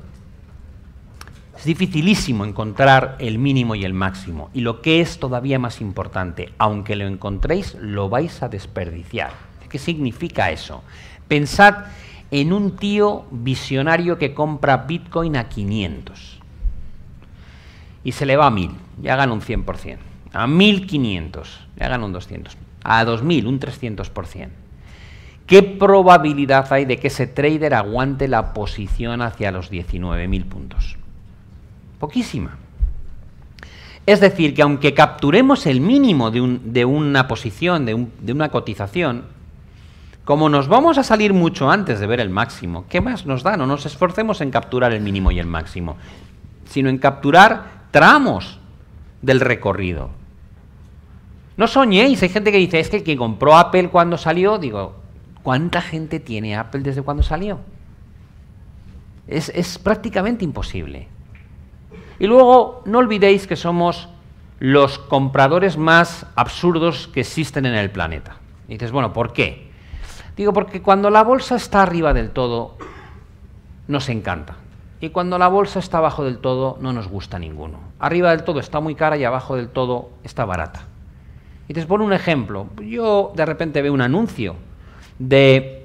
Es dificilísimo encontrar el mínimo y el máximo. Y lo que es todavía más importante, aunque lo encontréis, lo vais a desperdiciar. ¿Qué significa eso? Pensad en un tío visionario que compra Bitcoin a quinientos. y se le va a mil, ya gana un cien por cien. A mil quinientos, ya gana un doscientos. A dos mil, un trescientos por cien. ¿Qué probabilidad hay de que ese trader aguante la posición hacia los diecinueve mil puntos? Poquísima. Es decir, que aunque capturemos el mínimo de, un, de una posición, de, un, de una cotización, como nos vamos a salir mucho antes de ver el máximo, ¿qué más nos da? No nos esforcemos en capturar el mínimo y el máximo, sino en capturar tramos del recorrido. No soñéis, hay gente que dice, es que el que compró Apple cuando salió, digo, ¿cuánta gente tiene Apple desde cuando salió? Es, es prácticamente imposible. Y luego, no olvidéis que somos los compradores más absurdos que existen en el planeta. Y dices, bueno, ¿por qué? Digo, porque cuando la bolsa está arriba del todo, nos encanta. Y cuando la bolsa está abajo del todo, no nos gusta ninguno. Arriba del todo está muy cara y abajo del todo está barata. Y te pongo un ejemplo. Yo de repente veo un anuncio de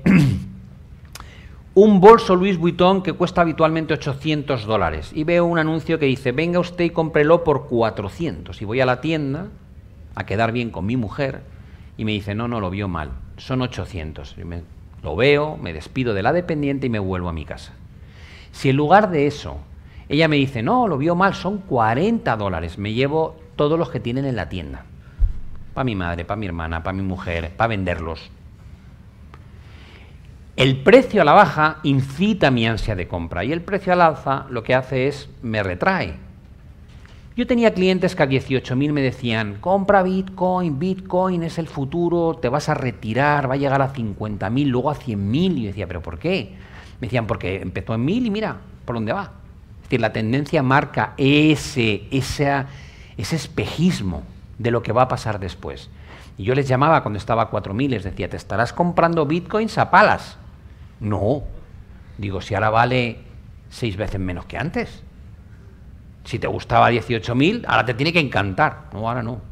un bolso Louis Vuitton que cuesta habitualmente ochocientos dólares. Y veo un anuncio que dice, venga usted y cómprelo por cuatrocientos. Y voy a la tienda a quedar bien con mi mujer y me dice, no, no, lo vio mal, son ochocientos. Y me, lo veo, me despido de la dependiente y me vuelvo a mi casa. Si en lugar de eso, ella me dice, no, lo vio mal, son cuarenta dólares, me llevo todos los que tienen en la tienda. Para mi madre, para mi hermana, para mi mujer, para venderlos. El precio a la baja incita mi ansia de compra y el precio al alza lo que hace es me retrae. Yo tenía clientes que a dieciocho mil me decían, compra Bitcoin, Bitcoin es el futuro, te vas a retirar, va a llegar a cincuenta mil, luego a cien mil. Y yo decía, ¿pero por qué? Me decían, porque empezó en mil y mira por dónde va. Es decir, la tendencia marca ese, esa, ese espejismo de lo que va a pasar después. Y yo les llamaba cuando estaba a cuatro mil, les decía, ¿te estarás comprando Bitcoins a palas? No. Digo, si ahora vale seis veces menos que antes. Si te gustaba dieciocho mil, ahora te tiene que encantar. No, ahora no.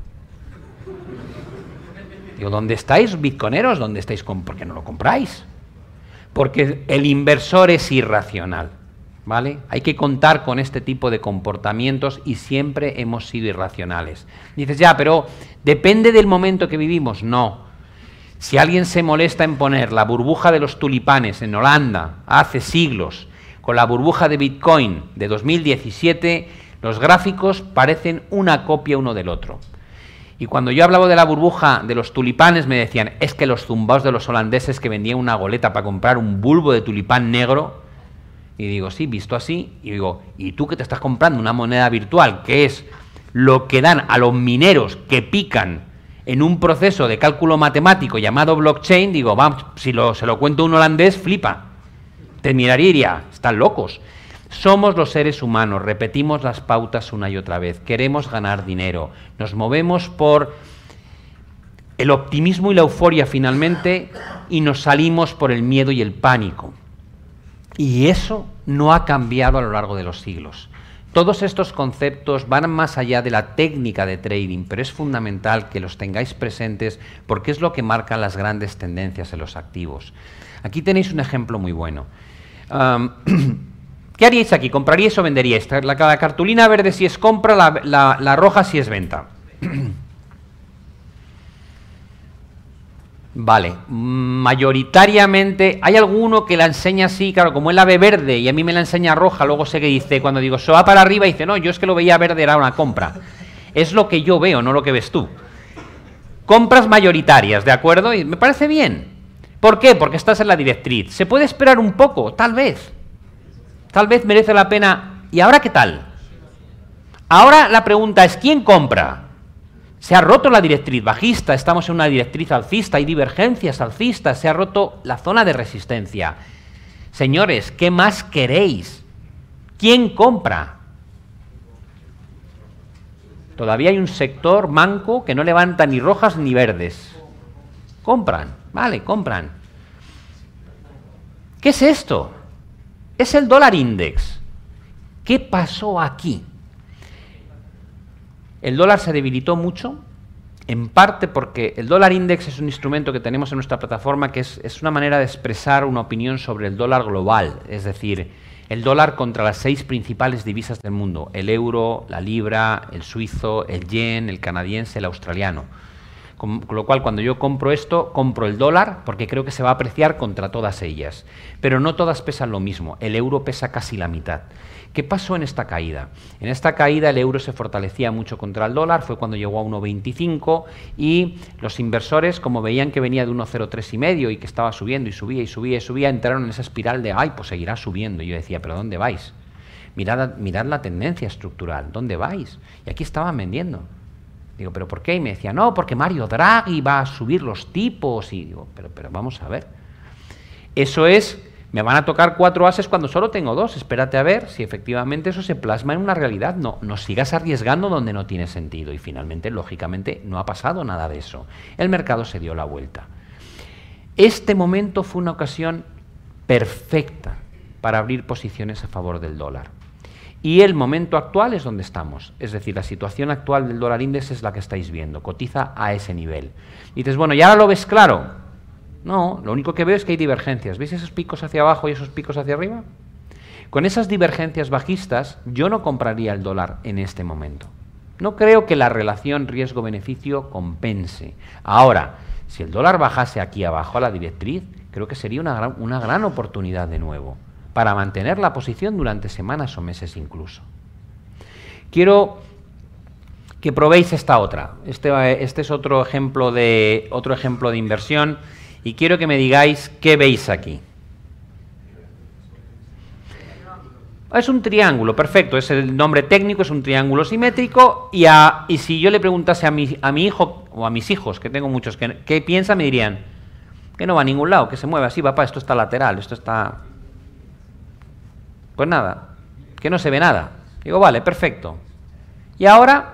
Digo, ¿dónde estáis, bitconeros? ¿Dónde estáis? ¿Por qué no lo compráis? Porque el inversor es irracional, ¿vale? Hay que contar con este tipo de comportamientos y siempre hemos sido irracionales. Dices, ya, pero depende del momento que vivimos. No. Si alguien se molesta en poner la burbuja de los tulipanes en Holanda hace siglos con la burbuja de Bitcoin de dos mil diecisiete, los gráficos parecen una copia uno del otro. Y cuando yo hablaba de la burbuja de los tulipanes me decían, es que los zumbaos de los holandeses que vendían una goleta para comprar un bulbo de tulipán negro. Y digo, sí, visto así. Y digo, ¿y tú que te estás comprando una moneda virtual que es lo que dan a los mineros que pican en un proceso de cálculo matemático llamado blockchain? Digo, vamos, si lo, se lo cuento a un holandés, flipa. Te miraría y diría, están locos. Somos los seres humanos, repetimos las pautas una y otra vez, queremos ganar dinero, nos movemos por el optimismo y la euforia finalmente y nos salimos por el miedo y el pánico. Y eso no ha cambiado a lo largo de los siglos. Todos estos conceptos van más allá de la técnica de trading, pero es fundamental que los tengáis presentes porque es lo que marca las grandes tendencias en los activos. Aquí tenéis un ejemplo muy bueno. Um, ¿Qué haríais aquí? ¿Compraríais o venderíais? La, la cartulina verde si es compra, la, la, la roja si es venta. Vale, mayoritariamente, hay alguno que la enseña así, claro, como él la ve verde y a mí me la enseña roja, luego sé que dice, cuando digo, se va para arriba, dice, no, yo es que lo veía verde, era una compra. Es lo que yo veo, no lo que ves tú. Compras mayoritarias, ¿de acuerdo? Y me parece bien. ¿Por qué? Porque estás en la directriz. ¿Se puede esperar un poco? Tal vez. Tal vez merece la pena. ¿Y ahora qué tal? Ahora la pregunta es, ¿quién compra? Se ha roto la directriz bajista, estamos en una directriz alcista, hay divergencias alcistas, se ha roto la zona de resistencia. Señores, ¿qué más queréis? ¿Quién compra? Todavía hay un sector manco que no levanta ni rojas ni verdes. Compran, vale, compran. ¿Qué es esto? Es el dólar index. ¿Qué pasó aquí? El dólar se debilitó mucho, en parte porque el dólar index es un instrumento que tenemos en nuestra plataforma que es, es una manera de expresar una opinión sobre el dólar global. Es decir, el dólar contra las seis principales divisas del mundo, el euro, la libra, el suizo, el yen, el canadiense, el australiano. Con, con lo cual, cuando yo compro esto, compro el dólar porque creo que se va a apreciar contra todas ellas. Pero no todas pesan lo mismo, el euro pesa casi la mitad. ¿Qué pasó en esta caída? En esta caída el euro se fortalecía mucho contra el dólar, fue cuando llegó a uno veinticinco y los inversores, como veían que venía de uno coma cero tres y medio y que estaba subiendo y subía y subía y subía, entraron en esa espiral de, ay, pues seguirá subiendo. Y yo decía, ¿pero dónde vais? Mirad, mirad la tendencia estructural, ¿dónde vais? Y aquí estaban vendiendo. Digo, ¿pero por qué? Y me decía, no, porque Mario Draghi va a subir los tipos. Y digo, pero, pero vamos a ver. Eso es... Me van a tocar cuatro ases cuando solo tengo dos. Espérate a ver si efectivamente eso se plasma en una realidad. No, no sigas arriesgando donde no tiene sentido. Y finalmente, lógicamente, no ha pasado nada de eso. El mercado se dio la vuelta. Este momento fue una ocasión perfecta para abrir posiciones a favor del dólar. Y el momento actual es donde estamos. Es decir, la situación actual del dólar índice es la que estáis viendo. Cotiza a ese nivel. Y dices, bueno, ¿ya lo ves claro? No, lo único que veo es que hay divergencias. ¿Veis esos picos hacia abajo y esos picos hacia arriba? Con esas divergencias bajistas, yo no compraría el dólar en este momento. No creo que la relación riesgo-beneficio compense. Ahora, si el dólar bajase aquí abajo a la directriz, creo que sería una gran, una gran oportunidad de nuevo para mantener la posición durante semanas o meses incluso. Quiero que probéis esta otra. Este, este es otro ejemplo de, otro ejemplo de inversión. Y quiero que me digáis qué veis aquí. Es un triángulo, perfecto, es el nombre técnico, es un triángulo simétrico. Y, a, y si yo le preguntase a mi, a mi hijo o a mis hijos, que tengo muchos, que, ¿qué piensan? Me dirían que no va a ningún lado, que se mueve así, papá, esto está lateral, esto está... Pues nada, que no se ve nada. Digo, vale, perfecto. Y ahora,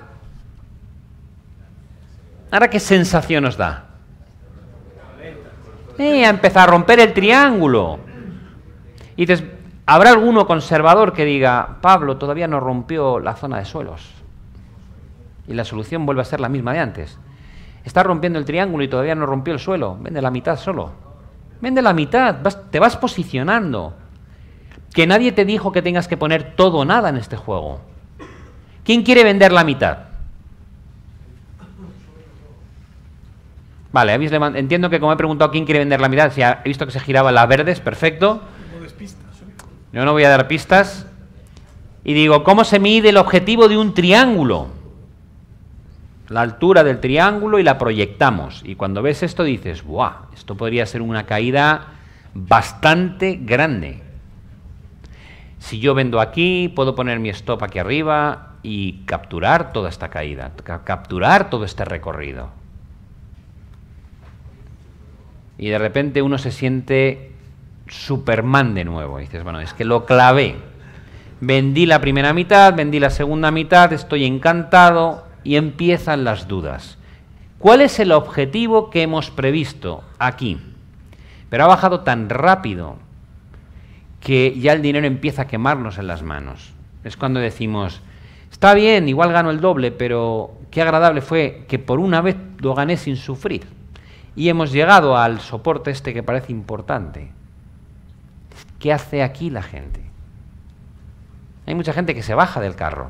¿ahora qué sensación os da? Eh, a empezar a romper el triángulo. Y dices, habrá alguno conservador que diga, Pablo todavía no rompió la zona de suelos. Y la solución vuelve a ser la misma de antes. Está rompiendo el triángulo y todavía no rompió el suelo. Vende la mitad solo. Vende la mitad, vas, te vas posicionando. Que nadie te dijo que tengas que poner todo o nada en este juego. ¿Quién quiere vender la mitad? Vale, habéis levant... entiendo que como he preguntado quién quiere vender la mitad, si he visto que se giraban las verdes, perfecto. Yo no voy a dar pistas. Y digo, ¿cómo se mide el objetivo de un triángulo? La altura del triángulo y la proyectamos. Y cuando ves esto dices, ¡buah! Esto podría ser una caída bastante grande. Si yo vendo aquí, puedo poner mi stop aquí arriba y capturar toda esta caída, capturar todo este recorrido. Y de repente uno se siente Superman de nuevo. Y dices, bueno, es que lo clavé. Vendí la primera mitad, vendí la segunda mitad, estoy encantado y empiezan las dudas. ¿Cuál es el objetivo que hemos previsto aquí? Pero ha bajado tan rápido que ya el dinero empieza a quemarnos en las manos. Es cuando decimos, está bien, igual gano el doble, pero qué agradable fue que por una vez lo gané sin sufrir. Y hemos llegado al soporte este que parece importante. ¿Qué hace aquí la gente? Hay mucha gente que se baja del carro.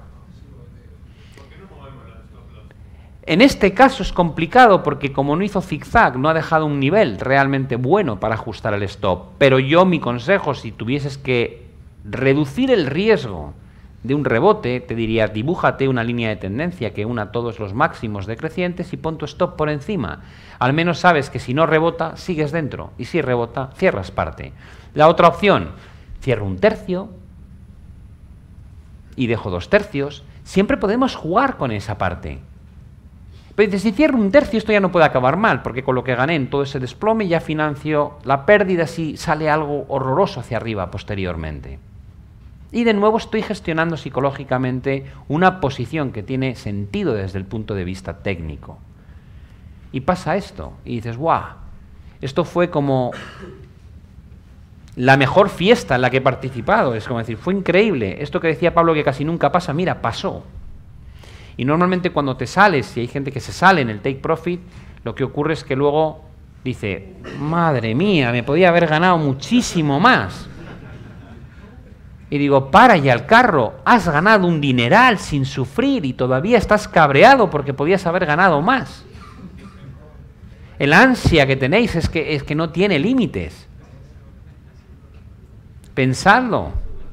En este caso es complicado porque como no hizo zigzag, no ha dejado un nivel realmente bueno para ajustar el stop. Pero yo, mi consejo, si tuvieses que reducir el riesgo de un rebote, te diría, dibújate una línea de tendencia que una todos los máximos decrecientes y pon tu stop por encima. Al menos sabes que si no rebota, sigues dentro. Y si rebota, cierras parte. La otra opción, cierro un tercio y dejo dos tercios. Siempre podemos jugar con esa parte. Pero dices, si cierro un tercio, esto ya no puede acabar mal, porque con lo que gané en todo ese desplome ya financio la pérdida si sale algo horroroso hacia arriba posteriormente. Y de nuevo estoy gestionando psicológicamente una posición que tiene sentido desde el punto de vista técnico. Y pasa esto, y dices, guau, esto fue como la mejor fiesta en la que he participado. Es como decir, fue increíble. Esto que decía Pablo que casi nunca pasa, mira, pasó. Y normalmente cuando te sales, si hay gente que se sale en el take profit, lo que ocurre es que luego dice, madre mía, me podía haber ganado muchísimo más. Y digo, para ya el carro, has ganado un dineral sin sufrir y todavía estás cabreado porque podías haber ganado más. El ansia que tenéis es que, es que no tiene límites. Pensadlo.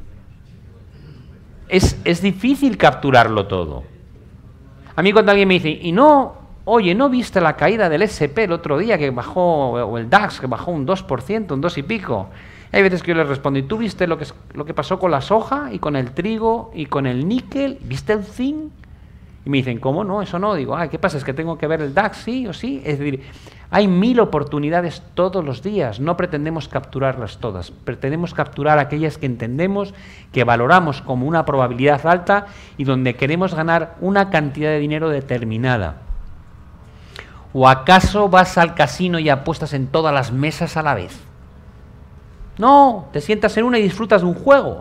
Es, es difícil capturarlo todo. A mí cuando alguien me dice, y no, oye, ¿no viste la caída del ese pe el otro día que bajó, o el DAX que bajó un dos por ciento, un dos y pico? Hay veces que yo les respondo, ¿y tú viste lo que, lo que pasó con la soja y con el trigo y con el níquel? ¿Viste el zinc? Y me dicen, ¿cómo no? Eso no. Digo, ah, ¿qué pasa? ¿Es que tengo que ver el DAX sí o sí? Es decir, hay mil oportunidades todos los días. No pretendemos capturarlas todas. Pretendemos capturar aquellas que entendemos, que valoramos como una probabilidad alta y donde queremos ganar una cantidad de dinero determinada. ¿O acaso vas al casino y apuestas en todas las mesas a la vez? No, te sientas en una y disfrutas de un juego.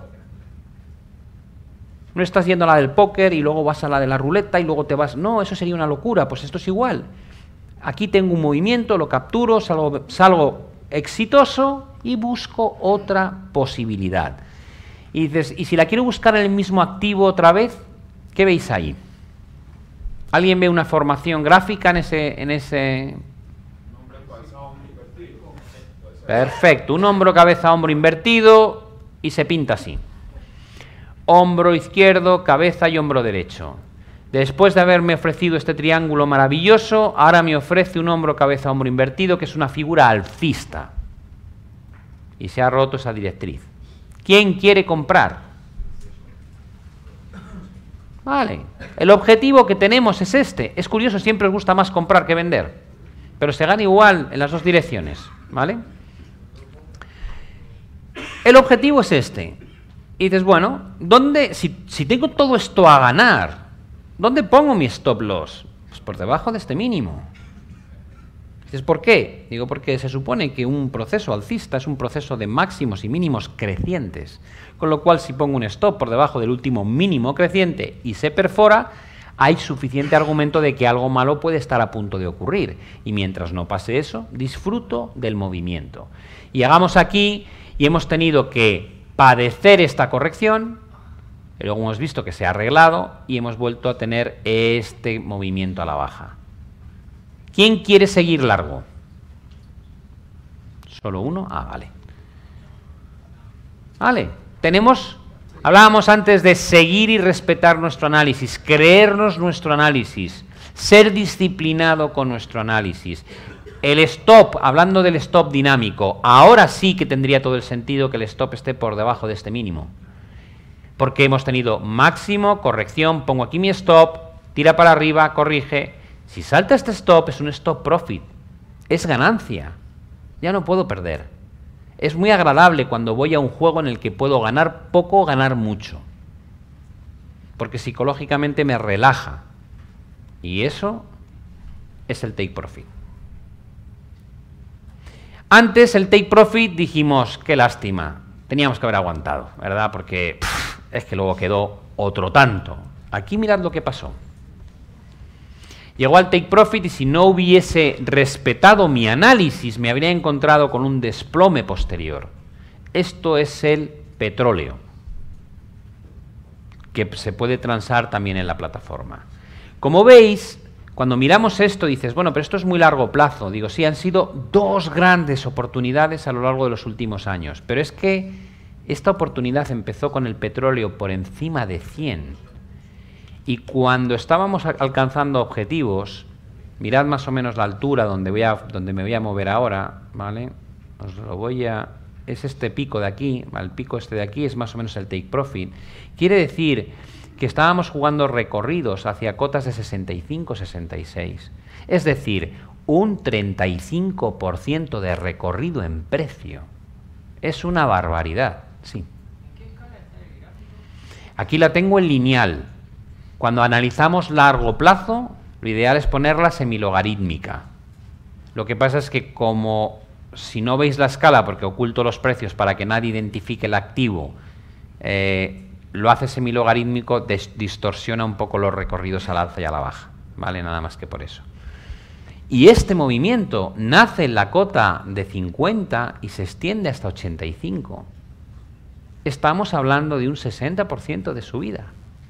No estás yendo a la del póker y luego vas a la de la ruleta y luego te vas... No, eso sería una locura, pues esto es igual. Aquí tengo un movimiento, lo capturo, salgo, salgo exitoso y busco otra posibilidad. Y dices, ¿y si la quiero buscar en el mismo activo otra vez? ¿Qué veis ahí? ¿Alguien ve una formación gráfica en ese... En ese... Perfecto, un hombro, cabeza, hombro invertido y se pinta así. Hombro izquierdo, cabeza y hombro derecho. Después de haberme ofrecido este triángulo maravilloso, ahora me ofrece un hombro, cabeza, hombro invertido, que es una figura alcista. Y se ha roto esa directriz. ¿Quién quiere comprar? Vale. El objetivo que tenemos es este. Es curioso, siempre os gusta más comprar que vender. Pero se gana igual en las dos direcciones. ¿Vale? El objetivo es este. Y dices, bueno, ¿dónde, si, si tengo todo esto a ganar, ¿dónde pongo mi stop loss? Pues por debajo de este mínimo. Dices, ¿por qué? Digo, porque se supone que un proceso alcista es un proceso de máximos y mínimos crecientes. Con lo cual, si pongo un stop por debajo del último mínimo creciente y se perfora, hay suficiente argumento de que algo malo puede estar a punto de ocurrir. Y mientras no pase eso, disfruto del movimiento. Y hagamos aquí, y hemos tenido que padecer esta corrección, y luego hemos visto que se ha arreglado y hemos vuelto a tener este movimiento a la baja. ¿Quién quiere seguir largo? ¿Solo uno? Ah, vale. Vale, tenemos... Hablábamos antes de seguir y respetar nuestro análisis, creernos nuestro análisis, ser disciplinado con nuestro análisis. El stop, hablando del stop dinámico, ahora sí que tendría todo el sentido que el stop esté por debajo de este mínimo. Porque hemos tenido máximo, corrección, pongo aquí mi stop, tira para arriba, corrige. Si salta este stop es un stop profit, es ganancia, ya no puedo perder. Es muy agradable cuando voy a un juego en el que puedo ganar poco o ganar mucho. Porque psicológicamente me relaja. Y eso es el take profit. Antes el take profit dijimos, qué lástima, teníamos que haber aguantado, ¿verdad? Porque pff, es que luego quedó otro tanto. Aquí mirad lo que pasó. Llegó al take profit y si no hubiese respetado mi análisis me habría encontrado con un desplome posterior. Esto es el petróleo, que se puede transar también en la plataforma. Como veis, cuando miramos esto dices, bueno, pero esto es muy largo plazo. Digo, sí, han sido dos grandes oportunidades a lo largo de los últimos años, pero es que esta oportunidad empezó con el petróleo por encima de cien. Y cuando estábamos alcanzando objetivos, mirad más o menos la altura donde, voy a, donde me voy a mover ahora, ¿vale? Os lo voy a... Es este pico de aquí, el pico este de aquí es más o menos el take profit. Quiere decir que estábamos jugando recorridos hacia cotas de sesenta y cinco, sesenta y seis. Es decir, un treinta y cinco por ciento de recorrido en precio. Es una barbaridad, sí. Aquí la tengo en lineal. Cuando analizamos largo plazo, lo ideal es ponerla semilogarítmica. Lo que pasa es que como si no veis la escala, porque oculto los precios para que nadie identifique el activo, eh, lo hace semilogarítmico, distorsiona un poco los recorridos al alza y a la baja, ¿vale? Nada más que por eso. Y este movimiento nace en la cota de cincuenta y se extiende hasta ochenta y cinco. estamos hablando de un sesenta por ciento de subida.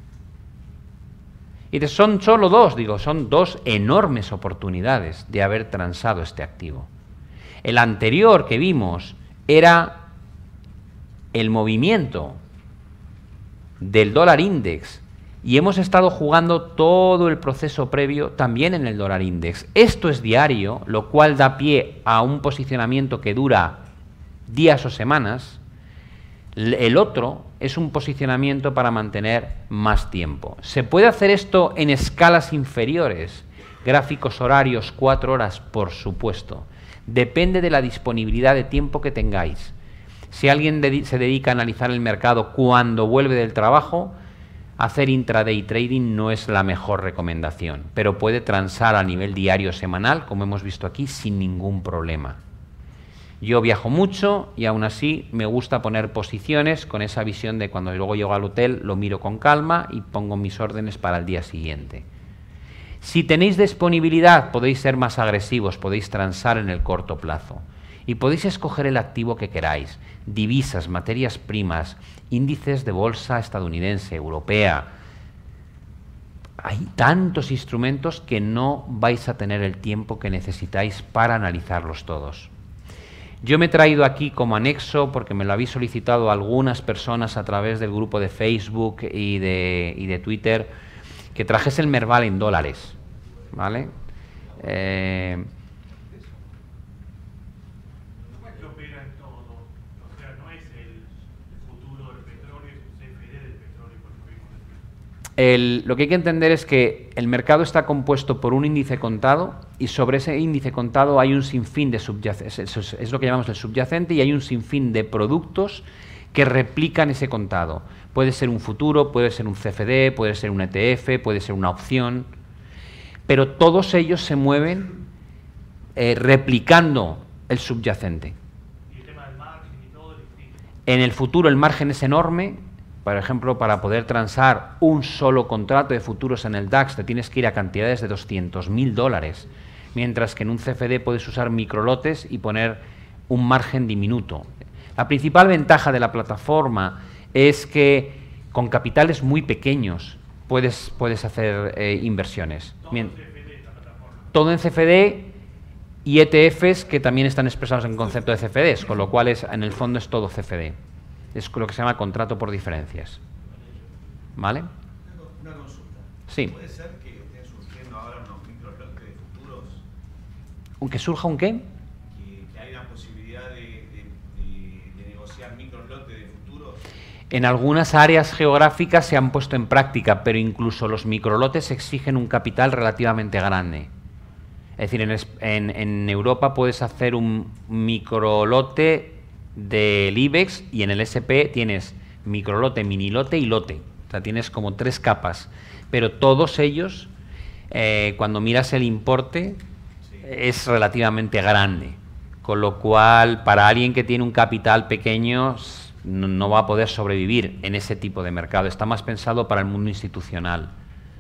Y de, son solo dos, digo, son dos enormes oportunidades de haber transado este activo. El anterior que vimos era el movimiento del dólar index y hemos estado jugando todo el proceso previo también en el dólar index. Esto es diario, lo cual da pie a un posicionamiento que dura días o semanas. El otro es un posicionamiento para mantener más tiempo. ¿Se puede hacer esto en escalas inferiores? Gráficos horarios, cuatro horas, por supuesto. Depende de la disponibilidad de tiempo que tengáis. Si alguien de- se dedica a analizar el mercado cuando vuelve del trabajo, hacer intraday trading no es la mejor recomendación, pero puede transar a nivel diario o semanal, como hemos visto aquí, sin ningún problema. Yo viajo mucho y aún así me gusta poner posiciones con esa visión de cuando luego llego al hotel lo miro con calma y pongo mis órdenes para el día siguiente. Si tenéis disponibilidad podéis ser más agresivos, podéis transar en el corto plazo y podéis escoger el activo que queráis, divisas, materias primas, índices de bolsa estadounidense, europea. Hay tantos instrumentos que no vais a tener el tiempo que necesitáis para analizarlos todos. Yo me he traído aquí como anexo, porque me lo habéis solicitado algunas personas a través del grupo de Facebook y de, y de Twitter, que trajese el Merval en dólares, ¿vale? Eh, ¿Qué opera en todo? O sea, no es el futuro del petróleo, es un C F D del petróleo, por lo que vimos después. el, lo que hay que entender es que el mercado está compuesto por un índice contado y sobre ese índice contado hay un sinfín de subyacentes, es, es lo que llamamos el subyacente, y hay un sinfín de productos que replican ese contado. Puede ser un futuro, puede ser un C F D, puede ser un E T F, puede ser una opción, pero todos ellos se mueven eh, replicando el subyacente. Y el tema del margen y todo es distinto. En el futuro el margen es enorme. Por ejemplo, para poder transar un solo contrato de futuros en el DAX te tienes que ir a cantidades de doscientos mil dólares, mientras que en un C F D puedes usar microlotes y poner un margen diminuto. La principal ventaja de la plataforma es que con capitales muy pequeños puedes, puedes hacer eh, inversiones. Todo Bien, en C F D, la plataforma. todo en C F D y E T Fs que también están expresados en concepto de C F Ds, con lo cual es, en el fondo es todo C F D. Es lo que se llama contrato por diferencias. ¿Vale? Una consulta. Sí. ¿Puede ser que estén surgiendo ahora unos microlotes de futuros? ¿Aunque surja un qué? Que, que hay una posibilidad de, de, de, de negociar microlotes de futuros. En algunas áreas geográficas se han puesto en práctica, pero incluso los microlotes exigen un capital relativamente grande. Es decir, en, es- en, en Europa puedes hacer un microlote del IBEX y en el S and P tienes microlote, minilote y lote. O sea, tienes como tres capas. Pero todos ellos, eh, cuando miras el importe, es relativamente grande. Con lo cual, para alguien que tiene un capital pequeño, s- no, no va a poder sobrevivir en ese tipo de mercado. Está más pensado para el mundo institucional.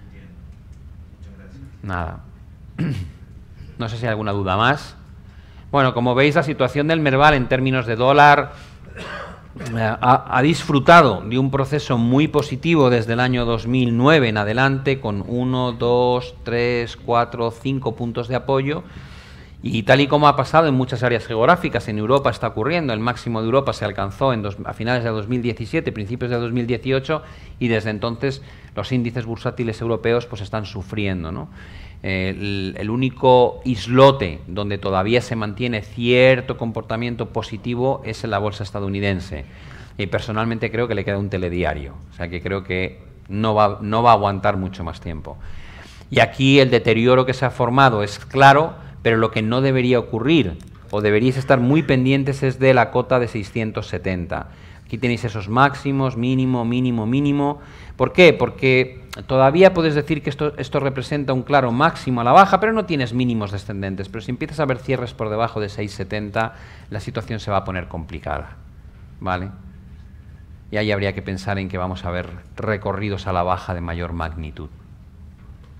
Nada. No sé si hay alguna duda más. Bueno, como veis, la situación del Merval en términos de dólar eh, ha, ha disfrutado de un proceso muy positivo desde el año dos mil nueve en adelante, con uno, dos, tres, cuatro, cinco puntos de apoyo. Y tal y como ha pasado en muchas áreas geográficas, en Europa está ocurriendo. El máximo de Europa se alcanzó en dos, a finales de dos mil diecisiete, principios de dos mil dieciocho, y desde entonces los índices bursátiles europeos pues están sufriendo, ¿no? El, el único islote donde todavía se mantiene cierto comportamiento positivo es en la bolsa estadounidense. Y personalmente creo que le queda un telediario. O sea que creo que no va, no va a aguantar mucho más tiempo. Y aquí el deterioro que se ha formado es claro, pero lo que no debería ocurrir, o deberíais estar muy pendientes, es de la cota de seiscientos setenta. Aquí tenéis esos máximos, mínimo, mínimo, mínimo. ¿Por qué? Porque todavía puedes decir que esto, esto representa un claro máximo a la baja, pero no tienes mínimos descendentes. Pero si empiezas a ver cierres por debajo de seiscientos setenta, la situación se va a poner complicada. ¿Vale? Y ahí habría que pensar en que vamos a ver recorridos a la baja de mayor magnitud.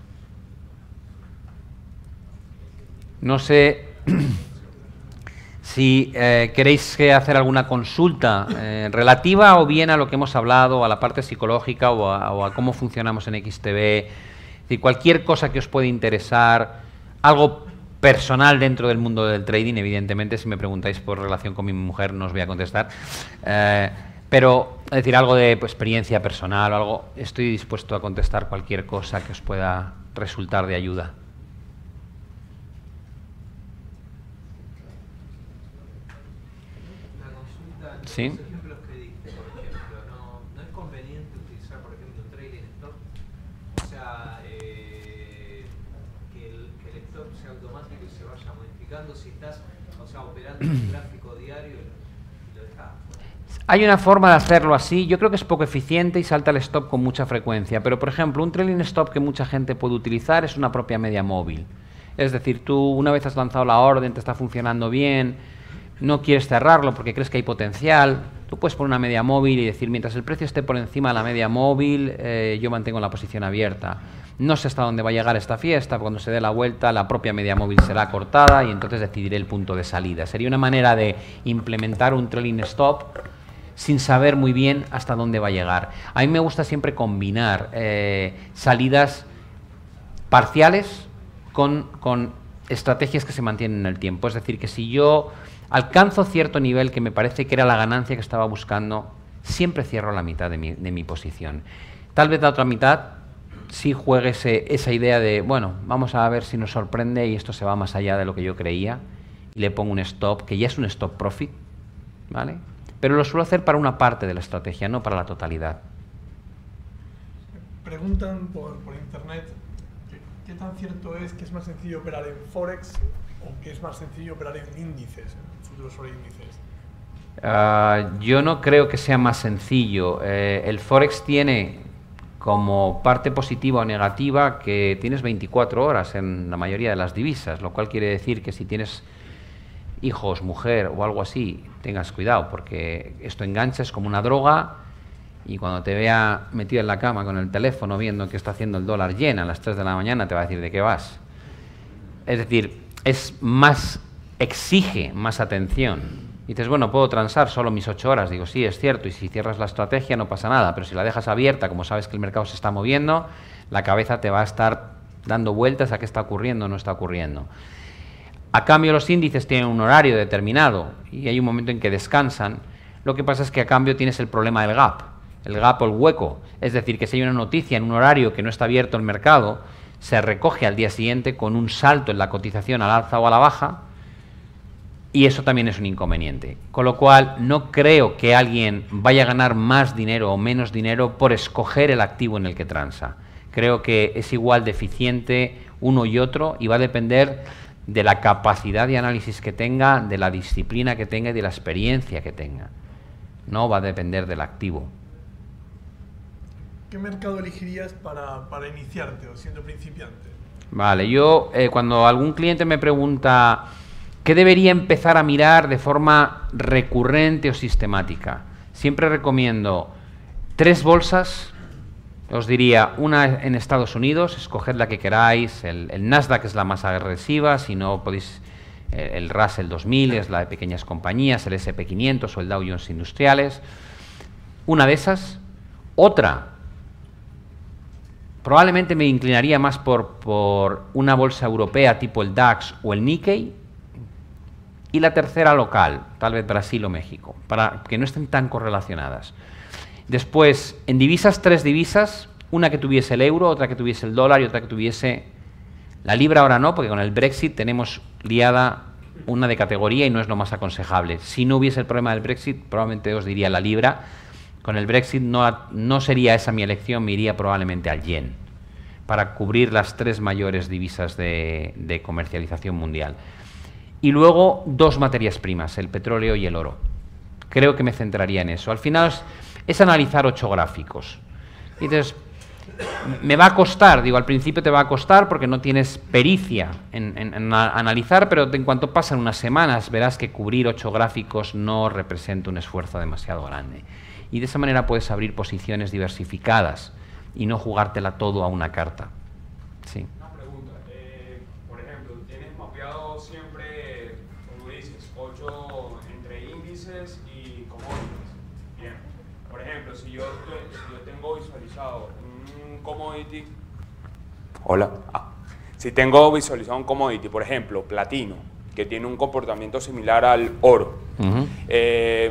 No sé Si eh, queréis que hacer alguna consulta eh, relativa o bien a lo que hemos hablado, a la parte psicológica o a, o a cómo funcionamos en X T V, es decir, cualquier cosa que os pueda interesar, algo personal dentro del mundo del trading, evidentemente, si me preguntáis por relación con mi mujer no os voy a contestar, eh, pero es decir, algo de pues, experiencia personal o algo, estoy dispuesto a contestar cualquier cosa que os pueda resultar de ayuda. Sí. Los ejemplos que diste, por ejemplo, no, no es conveniente utilizar, por ejemplo, un trading stop, o sea, eh, que, el, que el stop sea automático y se vaya modificando si estás, o sea, operando en un gráfico diario y lo dejas. Hay una forma de hacerlo así, yo creo que es poco eficiente y salta el stop con mucha frecuencia, pero por ejemplo, un trailing stop que mucha gente puede utilizar es una propia media móvil. Es decir, tú una vez has lanzado la orden, te está funcionando bien, no quieres cerrarlo porque crees que hay potencial, tú puedes poner una media móvil y decir, mientras el precio esté por encima de la media móvil, eh, yo mantengo la posición abierta. No sé hasta dónde va a llegar esta fiesta, cuando se dé la vuelta la propia media móvil será cortada y entonces decidiré el punto de salida. Sería una manera de implementar un trailing stop sin saber muy bien hasta dónde va a llegar. A mí me gusta siempre combinar eh, salidas parciales con, con estrategias que se mantienen en el tiempo. Es decir, que si yo alcanzo cierto nivel que me parece que era la ganancia que estaba buscando, siempre cierro la mitad de mi, de mi posición. Tal vez la otra mitad sí juegue ese, esa idea de, bueno, vamos a ver si nos sorprende y esto se va más allá de lo que yo creía, y le pongo un stop, que ya es un stop profit, ¿vale? Pero lo suelo hacer para una parte de la estrategia, no para la totalidad. Preguntan por, por internet ¿qué, qué tan cierto es que es más sencillo operar en Forex o que es más sencillo operar en índices, en futuros sobre índices. Uh, yo no creo que sea más sencillo. Eh, el Forex tiene como parte positiva o negativa que tienes veinticuatro horas en la mayoría de las divisas, lo cual quiere decir que si tienes hijos, mujer o algo así, tengas cuidado, porque esto engancha, es como una droga, y cuando te vea metido en la cama con el teléfono viendo que está haciendo el dólar yen a las tres de la mañana, te va a decir de qué vas. Es decir, es más, exige más atención. Y dices, bueno, puedo transar solo mis ocho horas. Digo, sí, es cierto, y si cierras la estrategia no pasa nada, pero si la dejas abierta, como sabes que el mercado se está moviendo, la cabeza te va a estar dando vueltas a qué está ocurriendo o no está ocurriendo. A cambio, los índices tienen un horario determinado y hay un momento en que descansan. Lo que pasa es que a cambio tienes el problema del gap, el gap o el hueco. Es decir, que si hay una noticia en un horario que no está abierto el mercado, se recoge al día siguiente con un salto en la cotización al alza o a la baja, y eso también es un inconveniente. Con lo cual, no creo que alguien vaya a ganar más dinero o menos dinero por escoger el activo en el que transa. Creo que es igual de eficiente uno y otro y va a depender de la capacidad de análisis que tenga, de la disciplina que tenga y de la experiencia que tenga. No va a depender del activo. ¿Qué mercado elegirías para, para iniciarte o siendo principiante? Vale, yo eh, cuando algún cliente me pregunta ¿qué debería empezar a mirar de forma recurrente o sistemática? Siempre recomiendo tres bolsas. Os diría una en Estados Unidos, escoged la que queráis, el, el Nasdaq es la más agresiva, si no podéis, el, el Russell dos mil es la de pequeñas compañías, el ese and pe quinientos o el Dow Jones Industriales. Una de esas. Otra, probablemente me inclinaría más por, por una bolsa europea tipo el DAX o el Nikkei. Y la tercera local, tal vez Brasil o México, para que no estén tan correlacionadas. Después, en divisas, tres divisas, una que tuviese el euro, otra que tuviese el dólar y otra que tuviese la libra. Ahora no, porque con el Brexit tenemos liada una de categoría y no es lo más aconsejable. Si no hubiese el problema del Brexit, probablemente os diría la libra. Con el Brexit no, no sería esa mi elección, me iría probablemente al yen, para cubrir las tres mayores divisas de, de comercialización mundial. Y luego dos materias primas, el petróleo y el oro. Creo que me centraría en eso. Al final es, es analizar ocho gráficos. Y entonces, me va a costar, digo, al principio te va a costar porque no tienes pericia en, en, en analizar, pero en cuanto pasan unas semanas verás que cubrir ocho gráficos no representa un esfuerzo demasiado grande. Y de esa manera puedes abrir posiciones diversificadas y no jugártela todo a una carta. Sí. Una pregunta, eh, por ejemplo, tienes mapeado siempre, como dices, ocho visualizado un commodity, hola, ah, si tengo visualizado un commodity, por ejemplo, platino, que tiene un comportamiento similar al oro, uh-huh. eh,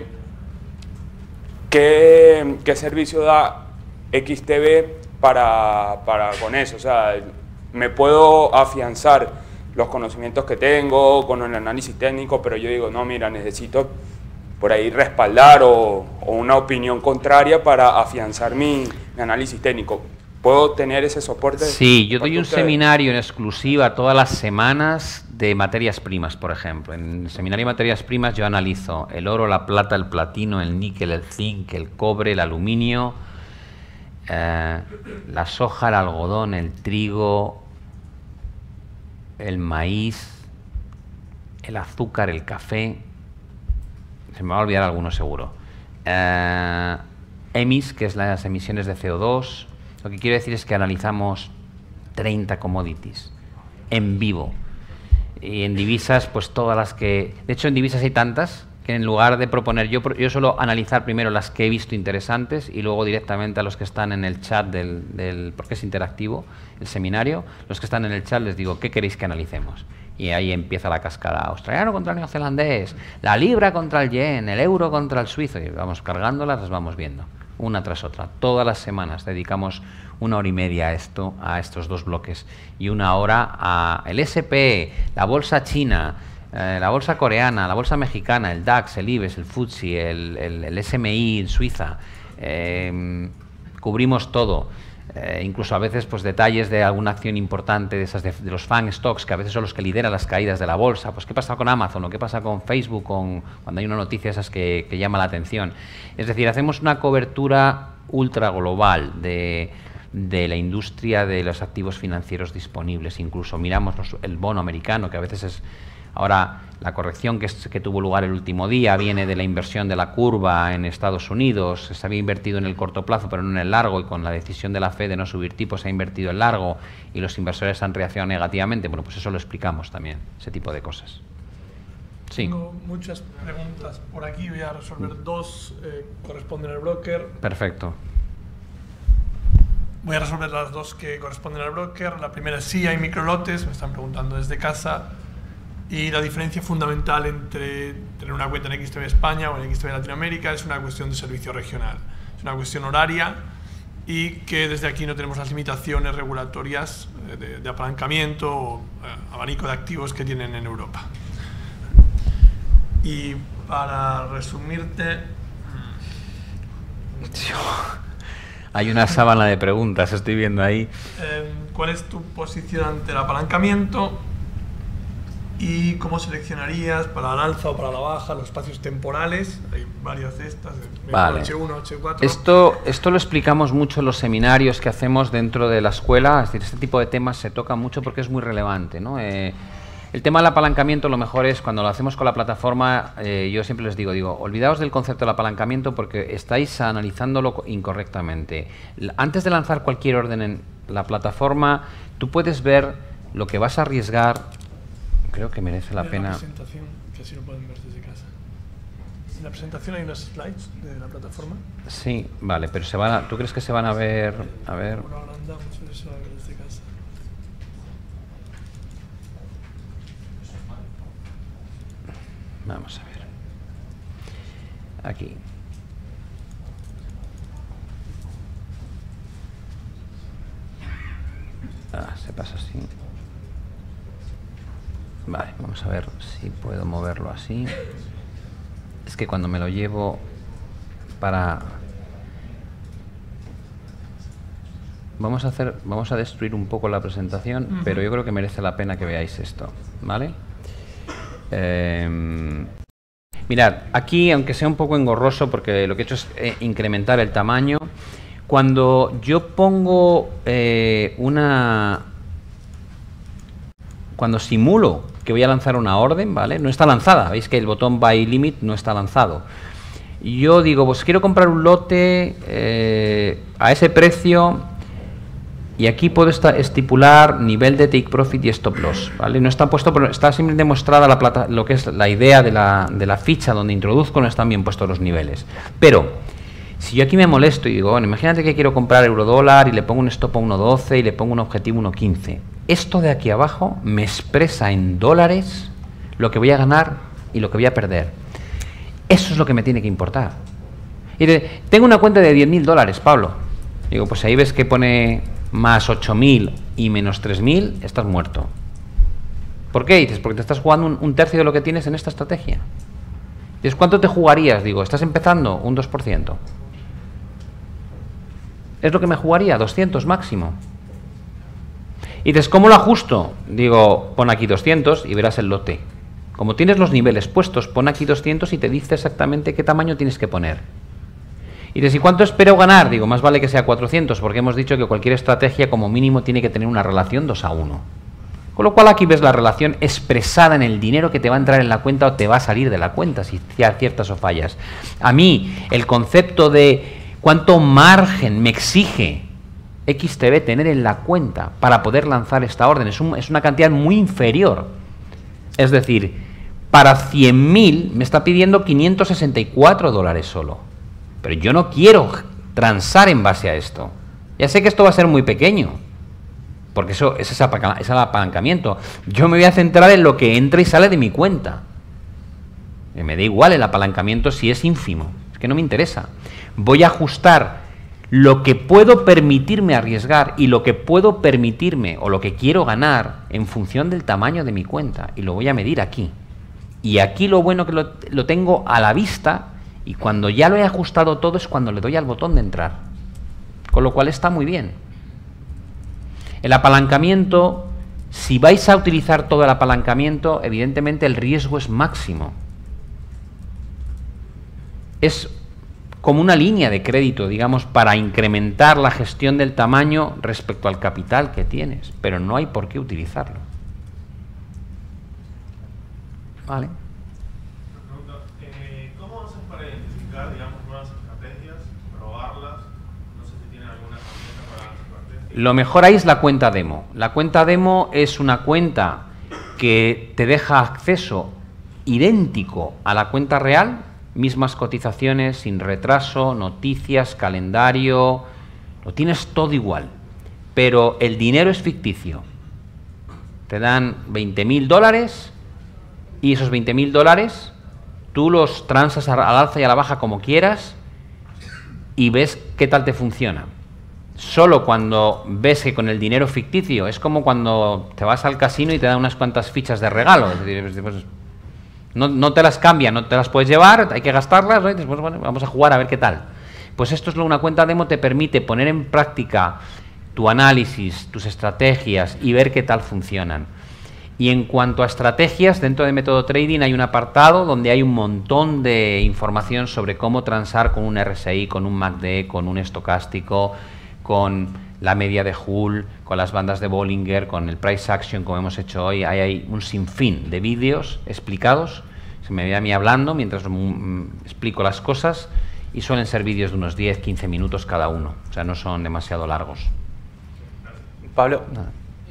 ¿qué, ¿qué servicio da X T B para, para con eso? O sea, me puedo afianzar los conocimientos que tengo con el análisis técnico, pero yo digo, no, mira, necesito por ahí respaldar o, o una opinión contraria para afianzar mi, mi análisis técnico. ¿Puedo tener ese soporte? Sí, yo doy un seminario en exclusiva todas las semanas de materias primas, por ejemplo. En el seminario de materias primas yo analizo el oro, la plata, el platino, el níquel, el zinc, el cobre, el aluminio, eh, la soja, el algodón, el trigo, el maíz, el azúcar, el café. Se me va a olvidar alguno seguro. Eh, E M I S, que es las emisiones de C O dos. Lo que quiero decir es que analizamos treinta commodities en vivo. Y en divisas, pues todas las que... De hecho, en divisas hay tantas que en lugar de proponer... Yo, yo suelo analizar primero las que he visto interesantes y luego directamente a los que están en el chat del... del porque es interactivo el seminario. Los que están en el chat les digo, ¿qué queréis que analicemos? Y ahí empieza la cascada. Australiano contra el neozelandés, la libra contra el yen, el euro contra el suizo. Y vamos cargándolas, las vamos viendo, una tras otra. Todas las semanas dedicamos una hora y media a esto, a estos dos bloques. Y una hora a el S and P, la bolsa china, eh, la bolsa coreana, la bolsa mexicana, el DAX, el IBEX, el F T S E, el, el, el S M I en Suiza. Eh, cubrimos todo. Eh, incluso a veces pues detalles de alguna acción importante de esas de, de los FANG stocks, que a veces son los que lideran las caídas de la bolsa. Pues qué pasa con Amazon o qué pasa con Facebook con, cuando hay una noticia esas que, que llama la atención. Es decir, hacemos una cobertura ultra global de, de la industria de los activos financieros disponibles. Incluso miramos los, el bono americano, que a veces es... Ahora, la corrección que, es, que tuvo lugar el último día viene de la inversión de la curva en Estados Unidos. Se había invertido en el corto plazo, pero no en el largo, y con la decisión de la Fed de no subir tipos se ha invertido en largo y los inversores han reaccionado negativamente. Bueno, pues eso lo explicamos también, ese tipo de cosas. Sí. Tengo muchas preguntas por aquí, voy a resolver dos, eh, corresponden al broker. Perfecto. Voy a resolver las dos que corresponden al broker. La primera es sí, hay microlotes, me están preguntando desde casa. Y la diferencia fundamental entre tener una cuenta en X T B España o en X T B Latinoamérica es una cuestión de servicio regional. Es una cuestión horaria y que desde aquí no tenemos las limitaciones regulatorias de, de apalancamiento o eh, abanico de activos que tienen en Europa. Y para resumirte... Hay una sábana de preguntas, estoy viendo ahí. Eh, ¿Cuál es tu posición ante el apalancamiento? ¿Y cómo seleccionarías para la alza o para la baja los espacios temporales? Hay varias de estas, vale. H uno, H cuatro. Esto, esto lo explicamos mucho en los seminarios que hacemos dentro de la escuela. Es decir, este tipo de temas se toca mucho porque es muy relevante, ¿no? Eh, el tema del apalancamiento, lo mejor es cuando lo hacemos con la plataforma, eh, yo siempre les digo, digo, olvidaos del concepto del apalancamiento porque estáis analizándolo incorrectamente. Antes de lanzar cualquier orden en la plataforma, tú puedes ver lo que vas a arriesgar. Creo que merece la pena. La presentación, que así lo pueden ver desde casa. En la presentación hay unas slides de la plataforma. Sí, vale, pero se van a, ¿tú crees que se van a ver? A ver. Bueno, agrandamos, eso a ver desde casa. Vamos a ver. Aquí. Ah, se pasa así. Vale, vamos a ver si puedo moverlo así. Es que cuando me lo llevo para... Vamos a hacer, vamos a destruir un poco la presentación, uh-huh. pero yo creo que merece la pena que veáis esto, ¿vale? Eh, mirad, aquí, aunque sea un poco engorroso, porque lo que he hecho es eh, incrementar el tamaño, cuando yo pongo eh, una... Cuando simulo que voy a lanzar una orden, ¿vale? No está lanzada, veis que el botón Buy Limit no está lanzado. Yo digo, pues quiero comprar un lote eh, a ese precio y aquí puedo estipular nivel de Take Profit y Stop Loss, ¿vale? No está puesto, pero está simplemente mostrada la plata, lo que es la idea de la, de la ficha donde introduzco, no están bien puestos los niveles. Pero Si yo aquí me molesto y digo, bueno, imagínate que quiero comprar eurodólar y le pongo un stop a uno doce y le pongo un objetivo uno quince. Esto de aquí abajo me expresa en dólares lo que voy a ganar y lo que voy a perder. Eso es lo que me tiene que importar. Y de, tengo una cuenta de diez mil dólares, Pablo. Digo, pues ahí ves que pone más ocho mil y menos tres mil, estás muerto. ¿Por qué? Dices, porque te estás jugando un, un tercio de lo que tienes en esta estrategia. Dices, ¿cuánto te jugarías? Digo, ¿estás empezando? Un dos por ciento. Es lo que me jugaría, doscientos máximo. Y dices, ¿cómo lo ajusto? Digo, pon aquí doscientos y verás el lote. Como tienes los niveles puestos, pon aquí doscientos y te dice exactamente qué tamaño tienes que poner. Y dices, ¿y cuánto espero ganar? Digo, más vale que sea cuatrocientos, porque hemos dicho que cualquier estrategia como mínimo tiene que tener una relación dos a uno. Con lo cual aquí ves la relación expresada en el dinero que te va a entrar en la cuenta o te va a salir de la cuenta si aciertas o fallas. A mí, el concepto de cuánto margen me exige X T B tener en la cuenta para poder lanzar esta orden es, un, es una cantidad muy inferior. Es decir, para cien mil me está pidiendo quinientos sesenta y cuatro dólares solo. Pero yo no quiero transar en base a esto. Ya sé que esto va a ser muy pequeño, porque eso es ese apalancamiento. Yo me voy a centrar en lo que entra y sale de mi cuenta. Y me da igual el apalancamiento si es ínfimo, es que no me interesa. Voy a ajustar lo que puedo permitirme arriesgar y lo que puedo permitirme o lo que quiero ganar en función del tamaño de mi cuenta, y lo voy a medir aquí. Y aquí lo bueno que lo, lo tengo a la vista, y cuando ya lo he ajustado todo es cuando le doy al botón de entrar. Con lo cual está muy bien. El apalancamiento, si vais a utilizar todo el apalancamiento, evidentemente el riesgo es máximo. Es como una línea de crédito, digamos, para incrementar la gestión del tamaño respecto al capital que tienes, pero no hay por qué utilizarlo. ¿Vale? Eh, ¿Cómo haces para identificar, digamos, nuevas estrategias, probarlas? No sé si tienen alguna herramienta para las estrategias. Lo mejor ahí es la cuenta demo. La cuenta demo es una cuenta que te deja acceso idéntico a la cuenta real, mismas cotizaciones, sin retraso, noticias, calendario, lo tienes todo igual, pero el dinero es ficticio. Te dan veinte mil dólares y esos veinte mil dólares tú los transas al alza y a la baja como quieras y ves qué tal te funciona. Solo cuando ves que con el dinero ficticio es como cuando te vas al casino y te dan unas cuantas fichas de regalo, es decir, pues, no, no te las cambian, no te las puedes llevar, hay que gastarlas, ¿no? Y después, bueno, vamos a jugar a ver qué tal. Pues esto es lo, una cuenta demo te permite poner en práctica tu análisis, tus estrategias y ver qué tal funcionan. Y en cuanto a estrategias, dentro de Método Trading hay un apartado donde hay un montón de información sobre cómo transar con un R S I, con un M A C D, con un estocástico, con la media de Hull, con las bandas de Bollinger, con el Price Action, como hemos hecho hoy. Hay, hay un sinfín de vídeos explicados. Se me ve a mí hablando mientras mm, explico las cosas y suelen ser vídeos de unos diez a quince minutos cada uno. O sea, no son demasiado largos. Pablo. Nada.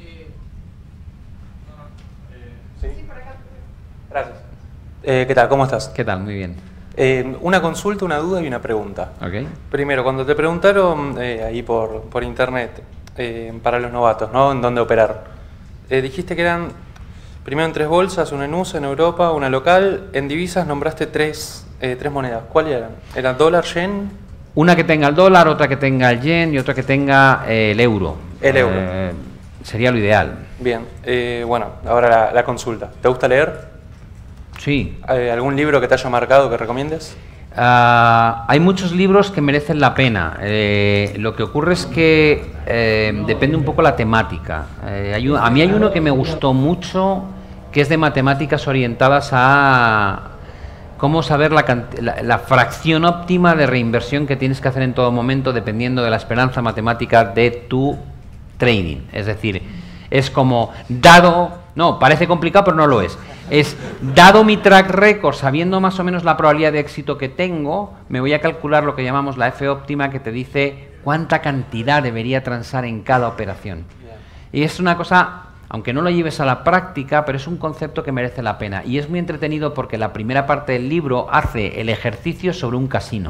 ¿Sí? Gracias. Eh, ¿Qué tal? ¿Cómo estás? ¿Qué tal? Muy bien. Eh, una consulta, una duda y una pregunta. Okay. Primero, cuando te preguntaron eh, ahí por, por internet eh, para los novatos, ¿no? En dónde operar, eh, dijiste que eran primero en tres bolsas, una en U S A, en Europa, una local. En divisas nombraste tres, eh, tres monedas. ¿Cuáles eran? ¿Era dólar, yen? Una que tenga el dólar, otra que tenga el yen y otra que tenga eh, el euro. El euro. Eh, sería lo ideal. Bien. Eh, bueno, ahora la, la consulta. ¿Te gusta leer? Sí. Eh, ¿Algún libro que te haya marcado que recomiendes? Uh, hay muchos libros que merecen la pena. Eh, lo que ocurre es que eh, depende un poco la temática. Eh, hay un, a mí hay uno que me gustó mucho, que es de matemáticas orientadas a cómo saber la, la, la fracción óptima de reinversión que tienes que hacer en todo momento dependiendo de la esperanza matemática de tu trading. Es decir, es como dado... No, parece complicado, pero no lo es. Es, dado mi track record, sabiendo más o menos la probabilidad de éxito que tengo, me voy a calcular lo que llamamos la F óptima, que te dice cuánta cantidad debería transar en cada operación. Y es una cosa, aunque no lo lleves a la práctica, pero es un concepto que merece la pena. Y es muy entretenido porque la primera parte del libro hace el ejercicio sobre un casino.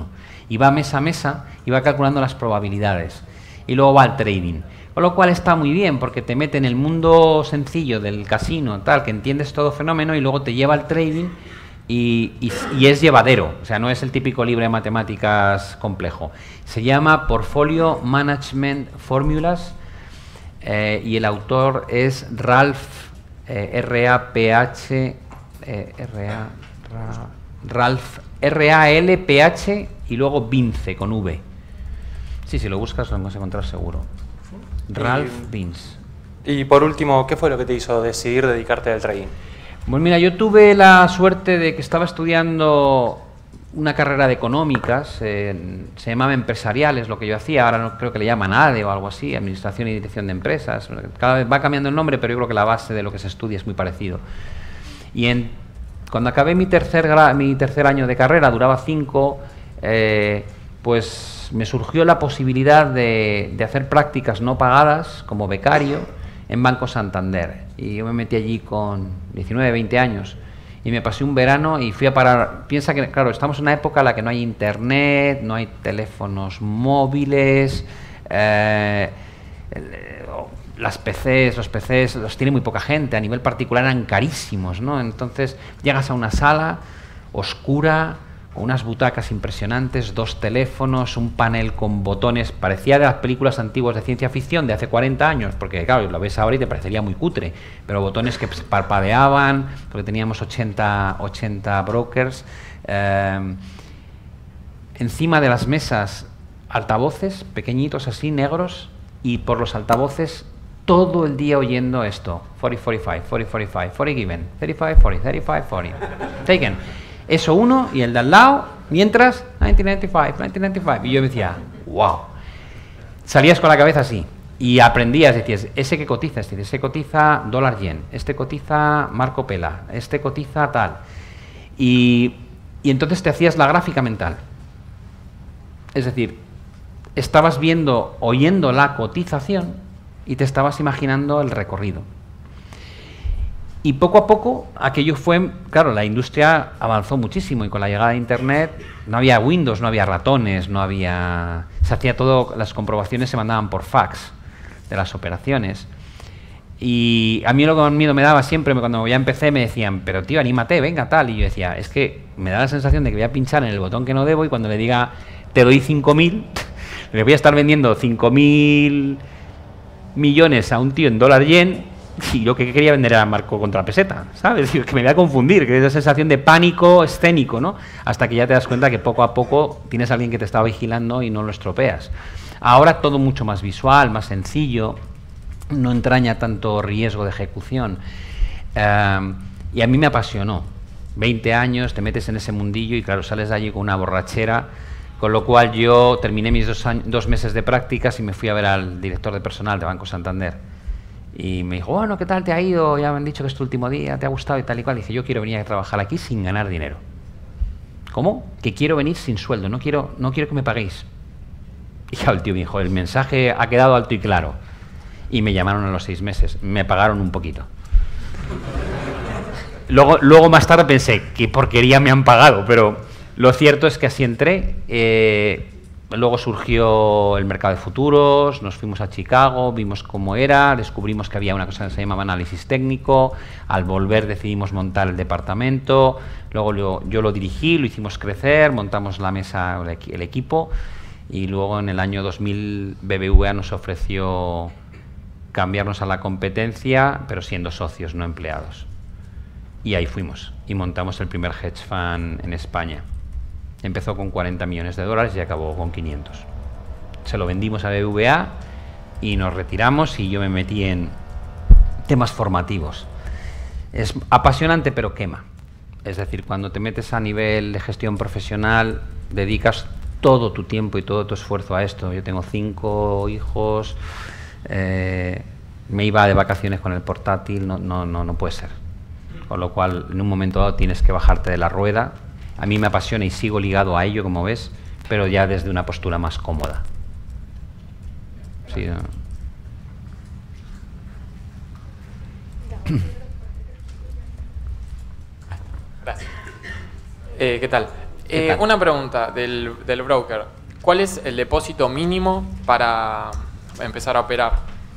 y va mesa a mesa y va calculando las probabilidades. Y luego va al trading. Con lo cual está muy bien, porque te mete en el mundo sencillo del casino, tal, que entiendes todo fenómeno, y luego te lleva al trading y, y, y es llevadero. O sea, no es el típico libro de matemáticas complejo. Se llama Portfolio Management Formulas eh, y el autor es Ralph, eh, R A P H, eh, R A, Ra, Ralph, R A L P H y luego Vince con V. Sí, si lo buscas lo vas a encontrar seguro. Ralph Vince. Y por último, ¿qué fue lo que te hizo decidir dedicarte al trading? Pues mira, yo tuve la suerte de que estaba estudiando una carrera de económicas, eh, se llamaba empresariales lo que yo hacía, ahora no creo que le llaman A D E o algo así, Administración y Dirección de Empresas, cada vez va cambiando el nombre, pero yo creo que la base de lo que se estudia es muy parecido. Y en, cuando acabé mi tercer, gra, mi tercer año de carrera, duraba cinco, eh, pues me surgió la posibilidad de, de hacer prácticas no pagadas como becario en Banco Santander. Y yo me metí allí con diecinueve, veinte años y me pasé un verano y fui a parar. Piensa que, claro, estamos en una época en la que no hay internet, no hay teléfonos móviles, eh, las P Cs, los P Cs los tiene muy poca gente, a nivel particular eran carísimos, ¿no? Entonces llegas a una sala oscura, unas butacas impresionantes, dos teléfonos, un panel con botones, parecía de las películas antiguas de ciencia ficción de hace cuarenta años, porque claro, lo ves ahora y te parecería muy cutre, pero botones que parpadeaban, porque teníamos ochenta, ochenta brokers, eh, encima de las mesas altavoces pequeñitos así, negros, y por los altavoces todo el día oyendo esto, cuarenta, cuarenta y cinco, cuarenta, cuarenta y cinco, cuarenta given, treinta y cinco, cuarenta, treinta y cinco, cuarenta, taken. Eso uno, y el de al lado, mientras, mil novecientos noventa y cinco, mil novecientos noventa y cinco. Y yo me decía, wow. Salías con la cabeza así, y aprendías, decías, ese que cotiza, este, ese cotiza dólar yen, este cotiza Marco Pela, este cotiza tal. Y, y entonces te hacías la gráfica mental. Es decir, estabas viendo, oyendo la cotización, y te estabas imaginando el recorrido. Y poco a poco aquello fue, claro, la industria avanzó muchísimo y con la llegada de Internet no había Windows, no había ratones, no había... Se hacía todo, las comprobaciones se mandaban por fax de las operaciones. Y a mí lo que miedo me daba siempre, cuando ya empecé me decían, pero tío, anímate, venga, tal. Y yo decía, es que me da la sensación de que voy a pinchar en el botón que no debo y cuando le diga, te doy cinco mil, le voy a estar vendiendo cinco mil millones a un tío en dólar yen. Y yo que quería vender era marco contra peseta, ¿sabes? Es decir, que me voy a confundir, que es esa sensación de pánico escénico, ¿no? Hasta que ya te das cuenta que poco a poco tienes a alguien que te está vigilando y no lo estropeas. Ahora todo mucho más visual, más sencillo, no entraña tanto riesgo de ejecución. Uh, y a mí me apasionó. veinte años, te metes en ese mundillo y claro, sales de allí con una borrachera, con lo cual yo terminé mis dos, años, dos meses de prácticas y me fui a ver al director de personal de Banco Santander. Y me dijo, bueno, ¿qué tal te ha ido? Ya me han dicho que es tu último día, te ha gustado y tal y cual. Y dije, yo quiero venir a trabajar aquí sin ganar dinero. ¿Cómo? Que quiero venir sin sueldo, no quiero, no quiero que me paguéis. Y claro, el tío me dijo, el mensaje ha quedado alto y claro. Y me llamaron a los seis meses, me pagaron un poquito. Luego, luego más tarde pensé, qué porquería me han pagado, pero lo cierto es que así entré. Eh, Luego surgió el mercado de futuros, nos fuimos a Chicago, vimos cómo era, descubrimos que había una cosa que se llamaba análisis técnico, al volver decidimos montar el departamento, luego lo, yo lo dirigí, lo hicimos crecer, montamos la mesa, el, el equipo, y luego en el año dos mil B B V A nos ofreció cambiarnos a la competencia, pero siendo socios, no empleados. Y ahí fuimos, y montamos el primer hedge fund en España. Empezó con cuarenta millones de dólares y acabó con quinientos. Se lo vendimos a B B V A y nos retiramos y yo me metí en temas formativos. Es apasionante pero quema. Es decir, cuando te metes a nivel de gestión profesional, dedicas todo tu tiempo y todo tu esfuerzo a esto. Yo tengo cinco hijos, eh, me iba de vacaciones con el portátil, no, no, no, no puede ser. Con lo cual, en un momento dado tienes que bajarte de la rueda. A mí me apasiona y sigo ligado a ello, como ves, pero ya desde una postura más cómoda. Sí, ¿no? Gracias. Eh, ¿Qué tal? Eh, una pregunta del, del broker. ¿Cuál es el depósito mínimo para empezar a operar?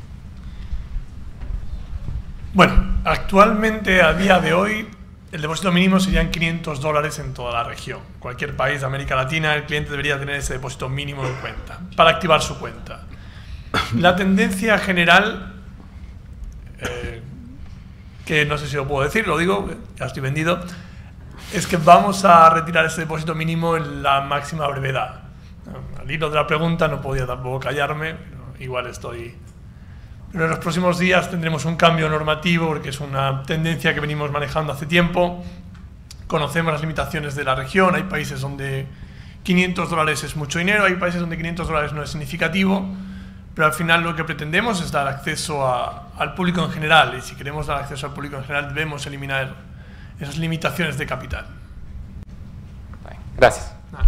Bueno, actualmente, a día de hoy, el depósito mínimo serían quinientos dólares en toda la región. Cualquier país de América Latina, el cliente debería tener ese depósito mínimo en cuenta para activar su cuenta. La tendencia general, eh, que no sé si lo puedo decir, lo digo, ya estoy vendido, es que vamos a retirar ese depósito mínimo en la máxima brevedad. Al hilo de la pregunta no podía tampoco callarme, pero igual estoy... Pero en los próximos días tendremos un cambio normativo porque es una tendencia que venimos manejando hace tiempo. Conocemos las limitaciones de la región, hay países donde quinientos dólares es mucho dinero, hay países donde quinientos dólares no es significativo, pero al final lo que pretendemos es dar acceso a, al público en general, y si queremos dar acceso al público en general debemos eliminar esas limitaciones de capital. Gracias. Ah.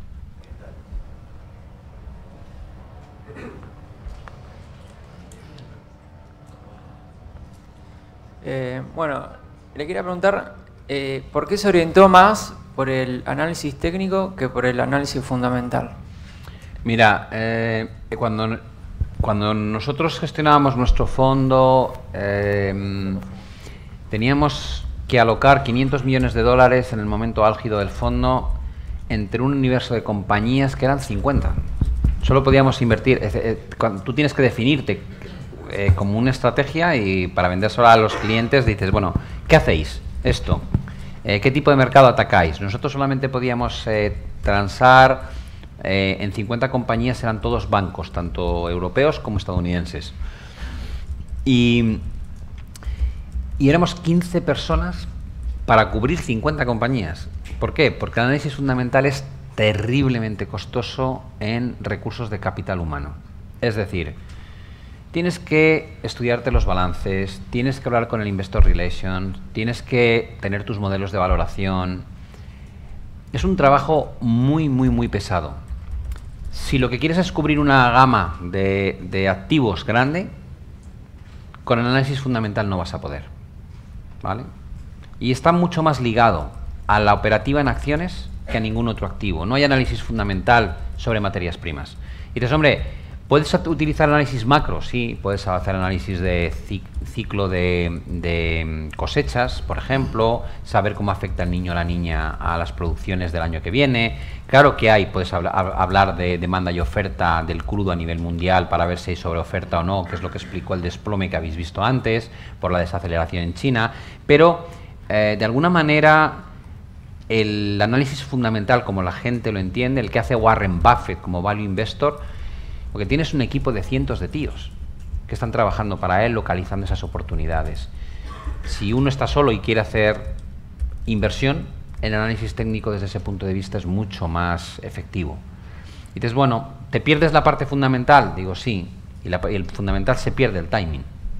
Eh, bueno, le quería preguntar, eh, ¿por qué se orientó más por el análisis técnico que por el análisis fundamental? Mira, eh, cuando, cuando nosotros gestionábamos nuestro fondo, eh, teníamos que alocar quinientos millones de dólares en el momento álgido del fondo entre un universo de compañías que eran cincuenta. Solo podíamos invertir, eh, eh, cuando tú tienes que definirte eh, como una estrategia y para vendérsela a los clientes dices, bueno, ¿qué hacéis? Esto. Eh, ¿Qué tipo de mercado atacáis? Nosotros solamente podíamos eh, transar eh, en cincuenta compañías, eran todos bancos, tanto europeos como estadounidenses. Y, y éramos quince personas para cubrir cincuenta compañías. ¿Por qué? Porque el análisis fundamental es terriblemente costoso en recursos de capital humano. Es decir, tienes que estudiarte los balances, tienes que hablar con el Investor Relations, tienes que tener tus modelos de valoración. Es un trabajo muy, muy, muy pesado. Si lo que quieres es cubrir una gama de, de activos grande, con el análisis fundamental no vas a poder, ¿vale? Y está mucho más ligado a la operativa en acciones que a ningún otro activo. No hay análisis fundamental sobre materias primas. Y dices, hombre, ¿puedes utilizar análisis macro? Sí, puedes hacer análisis de ciclo de, de cosechas, por ejemplo, saber cómo afecta el niño o la niña a las producciones del año que viene. Claro que hay, puedes habla, hablar de demanda y oferta del crudo a nivel mundial para ver si hay sobreoferta o no, que es lo que explicó el desplome que habéis visto antes, por la desaceleración en China, pero eh, de alguna manera el análisis fundamental, como la gente lo entiende, el que hace Warren Buffett como value investor, porque tienes un equipo de cientos de tíos que están trabajando para él, localizando esas oportunidades. Si uno está solo y quiere hacer inversión, el análisis técnico desde ese punto de vista es mucho más efectivo. Y dices, bueno, ¿te pierdes la parte fundamental? Digo, sí, y, la, y el fundamental se pierde el timing.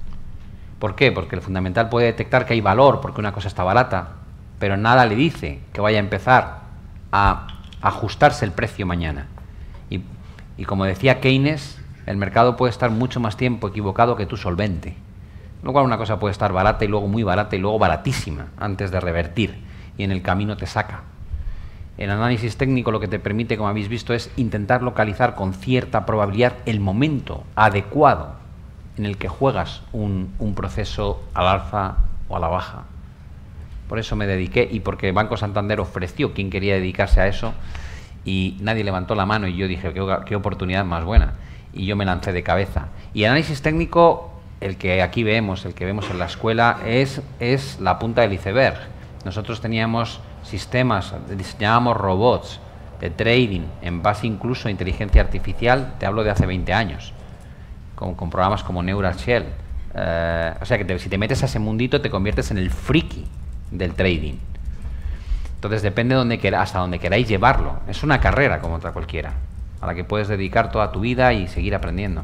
¿Por qué? Porque el fundamental puede detectar que hay valor porque una cosa está barata, pero nada le dice que vaya a empezar a ajustarse el precio mañana. Y, y como decía Keynes, el mercado puede estar mucho más tiempo equivocado que tú solvente. Lo cual una cosa puede estar barata y luego muy barata y luego baratísima antes de revertir y en el camino te saca. El análisis técnico lo que te permite, como habéis visto, es intentar localizar con cierta probabilidad el momento adecuado en el que juegas un, un proceso al alza o a la baja. Por eso me dediqué y porque Banco Santander ofreció quien quería dedicarse a eso y nadie levantó la mano y yo dije, qué, qué oportunidad más buena. Y yo me lancé de cabeza. Y análisis técnico, el que aquí vemos, el que vemos en la escuela, es, es la punta del iceberg. Nosotros teníamos sistemas, diseñábamos robots de trading en base incluso a inteligencia artificial, te hablo de hace veinte años, con, con programas como Neural Shell. Eh, o sea que te, si te metes a ese mundito te conviertes en el friki del trading. Entonces depende de donde quera, hasta donde queráis llevarlo. Es una carrera como otra cualquiera, a la que puedes dedicar toda tu vida y seguir aprendiendo.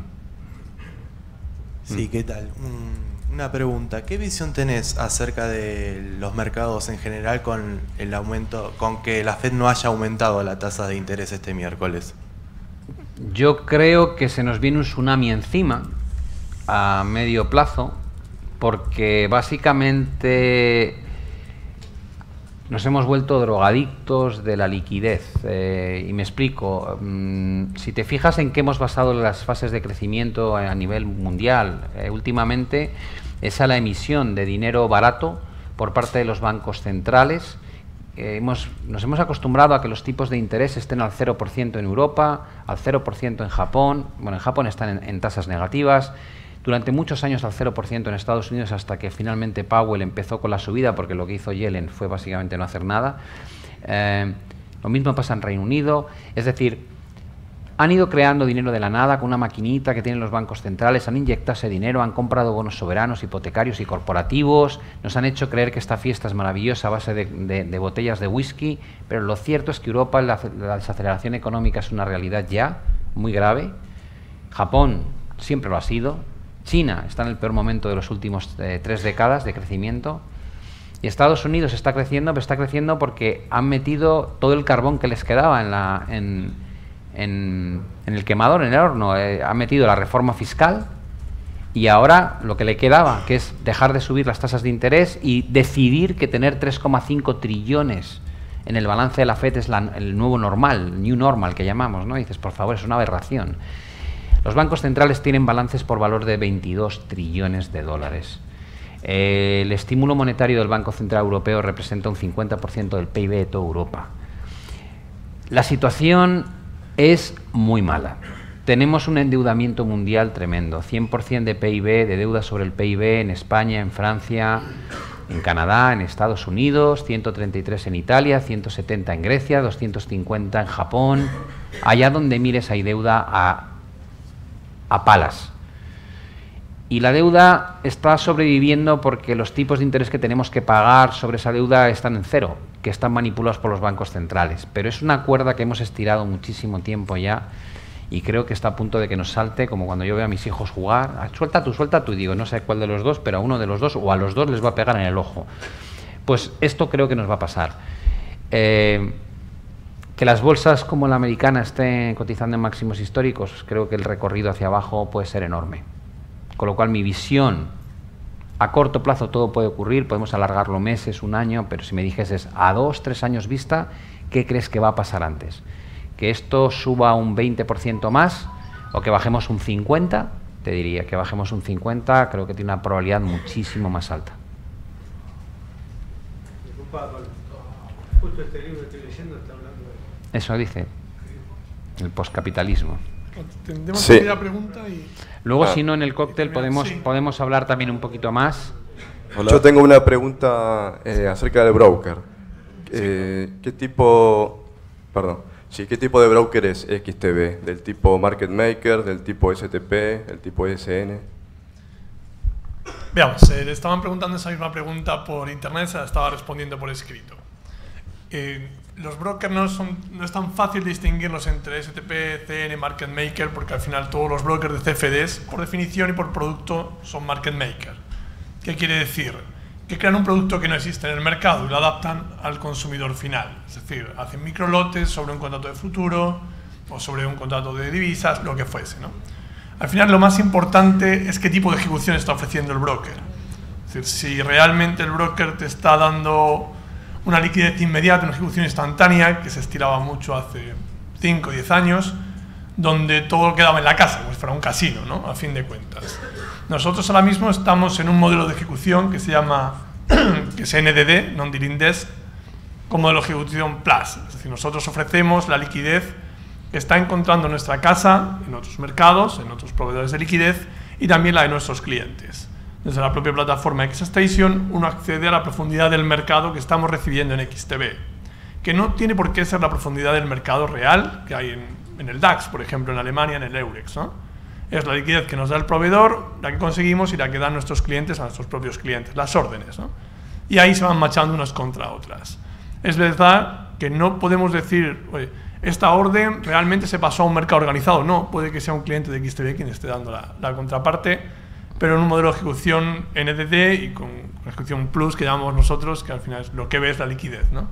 Sí, ¿qué tal? Mm, una pregunta. ¿Qué visión tenés acerca de los mercados en general con el aumento, con que la Fed no haya aumentado la tasa de interés este miércoles? Yo creo que se nos viene un tsunami encima a medio plazo, porque básicamente nos hemos vuelto drogadictos de la liquidez. Eh, y me explico. Mm, si te fijas en qué hemos basado las fases de crecimiento a nivel mundial, eh, últimamente es a la emisión de dinero barato por parte de los bancos centrales. Eh, hemos, nos hemos acostumbrado a que los tipos de interés estén al cero por ciento en Europa, al cero por ciento en Japón. Bueno, en Japón están en, en tasas negativas. Durante muchos años al cero por ciento en Estados Unidos, hasta que finalmente Powell empezó con la subida, porque lo que hizo Yellen fue básicamente no hacer nada. Eh, lo mismo pasa en Reino Unido. Es decir, han ido creando dinero de la nada con una maquinita que tienen los bancos centrales, han inyectado ese dinero, han comprado bonos soberanos, hipotecarios y corporativos, nos han hecho creer que esta fiesta es maravillosa a base de, de, de botellas de whisky, pero lo cierto es que Europa, la, la desaceleración económica es una realidad ya muy grave. Japón siempre lo ha sido. China está en el peor momento de los últimos eh, tres décadas de crecimiento. Y Estados Unidos está creciendo, pero está creciendo porque han metido todo el carbón que les quedaba en, la, en, en, en el quemador, en el horno. Eh, han metido la reforma fiscal y ahora lo que le quedaba, que es dejar de subir las tasas de interés y decidir que tener tres coma cinco trillones en el balance de la F E D es la, el nuevo normal, new normal que llamamos, ¿no? Y dices, por favor, es una aberración. Los bancos centrales tienen balances por valor de veintidós trillones de dólares. Eh, el estímulo monetario del Banco Central Europeo representa un cincuenta por ciento del P I B de toda Europa. La situación es muy mala. Tenemos un endeudamiento mundial tremendo, cien por ciento de P I B, de deuda sobre el P I B en España, en Francia, en Canadá, en Estados Unidos, ciento treinta y tres en Italia, ciento setenta en Grecia, doscientos cincuenta en Japón. Allá donde mires hay deuda a a palas. Y la deuda está sobreviviendo porque los tipos de interés que tenemos que pagar sobre esa deuda están en cero, que están manipulados por los bancos centrales. Pero es una cuerda que hemos estirado muchísimo tiempo ya y creo que está a punto de que nos salte, como cuando yo veo a mis hijos jugar. Ah, suelta tú, suelta tú. Y digo, no sé cuál de los dos, pero a uno de los dos o a los dos les va a pegar en el ojo. Pues esto creo que nos va a pasar. Eh, Que las bolsas como la americana estén cotizando en máximos históricos, creo que el recorrido hacia abajo puede ser enorme. Con lo cual mi visión, a corto plazo todo puede ocurrir, podemos alargarlo meses, un año, pero si me dijeses a dos, tres años vista, ¿qué crees que va a pasar antes? ¿Que esto suba un veinte por ciento más o que bajemos un cincuenta por ciento? Te diría que bajemos un cincuenta por ciento, creo que tiene una probabilidad muchísimo más alta. Justo este libro que estoy leyendo está hablando de... Eso dice el poscapitalismo. Tendremos Sí. que ir a pregunta y... Luego, Ah. si no, en el cóctel podemos, Sí. podemos hablar también un poquito más. Yo tengo una pregunta eh, acerca del broker. Eh, ¿Qué tipo, perdón, sí, qué tipo de broker es X T B? ¿Del tipo market maker, del tipo S T P, del tipo I S N? Veamos, eh, le estaban preguntando esa misma pregunta por internet, se la estaba respondiendo por escrito. Eh, los brokers no, son, no es tan fácil distinguirlos entre S T P, C N, market maker, porque al final todos los brokers de C F Ds, por definición y por producto, son market maker. ¿Qué quiere decir? Que crean un producto que no existe en el mercado y lo adaptan al consumidor final. Es decir, hacen microlotes sobre un contrato de futuro o sobre un contrato de divisas, lo que fuese, ¿no? Al final lo más importante es qué tipo de ejecución está ofreciendo el broker. Es decir, si realmente el broker te está dando una liquidez inmediata, una ejecución instantánea, que se estiraba mucho hace cinco o diez años, donde todo quedaba en la casa, como si fuera un casino, ¿no? A fin de cuentas. Nosotros ahora mismo estamos en un modelo de ejecución que se llama, que es N D D, Non-Dealing Desk, como modelo de ejecución Plus. Es decir, nosotros ofrecemos la liquidez que está encontrando en nuestra casa, en otros mercados, en otros proveedores de liquidez y también la de nuestros clientes. Desde la propia plataforma XStation uno accede a la profundidad del mercado que estamos recibiendo en X T B, que no tiene por qué ser la profundidad del mercado real que hay en, en el DAX, por ejemplo, en Alemania, en el Eurex, ¿no? Es la liquidez que nos da el proveedor, la que conseguimos y la que dan nuestros clientes a nuestros propios clientes, las órdenes, ¿no? Y ahí se van machando unas contra otras. Es verdad que no podemos decir, oye, esta orden realmente se pasó a un mercado organizado. No, puede que sea un cliente de X T B quien esté dando la, la contraparte, pero en un modelo de ejecución N D D y con ejecución plus que llamamos nosotros, que al final es lo que ve es la liquidez, ¿no?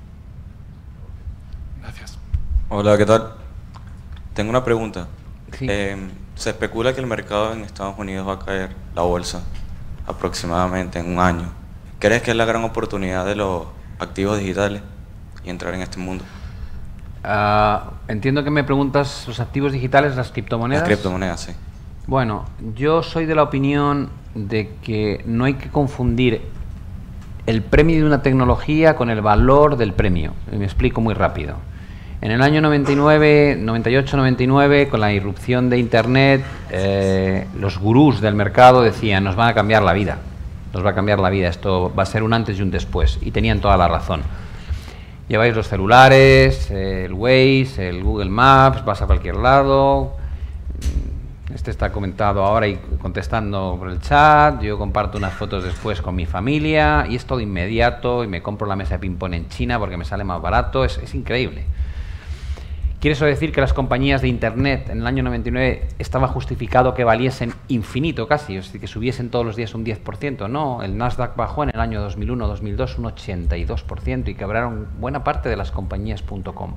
Gracias. Hola, ¿qué tal? Tengo una pregunta. Sí. Eh, se especula que el mercado en Estados Unidos va a caer, la bolsa, aproximadamente en un año. ¿Crees que es la gran oportunidad de los activos digitales y entrar en este mundo. Uh, entiendo que me preguntas los activos digitales, las criptomonedas. Las criptomonedas, sí. Bueno, yo soy de la opinión de que no hay que confundir el premio de una tecnología con el valor del premio. Y me explico muy rápido. En el año noventa y nueve, noventa y ocho, noventa y nueve, con la irrupción de Internet, eh, los gurús del mercado decían, nos van a cambiar la vida, nos va a cambiar la vida, esto va a ser un antes y un después. Y tenían toda la razón. Lleváis los celulares, el Waze, el Google Maps, vas a cualquier lado. Este está comentado ahora y contestando por el chat. Yo comparto unas fotos después con mi familia y es todo inmediato y me compro la mesa de ping-pong en China porque me sale más barato. Es, es increíble. ¿Quiere eso decir que las compañías de Internet en el año noventa y nueve estaba justificado que valiesen infinito casi? Es decir, que subiesen todos los días un diez por ciento. No, el Nasdaq bajó en el año dos mil uno dos mil dos un ochenta y dos por ciento y quebraron buena parte de las compañías punto com.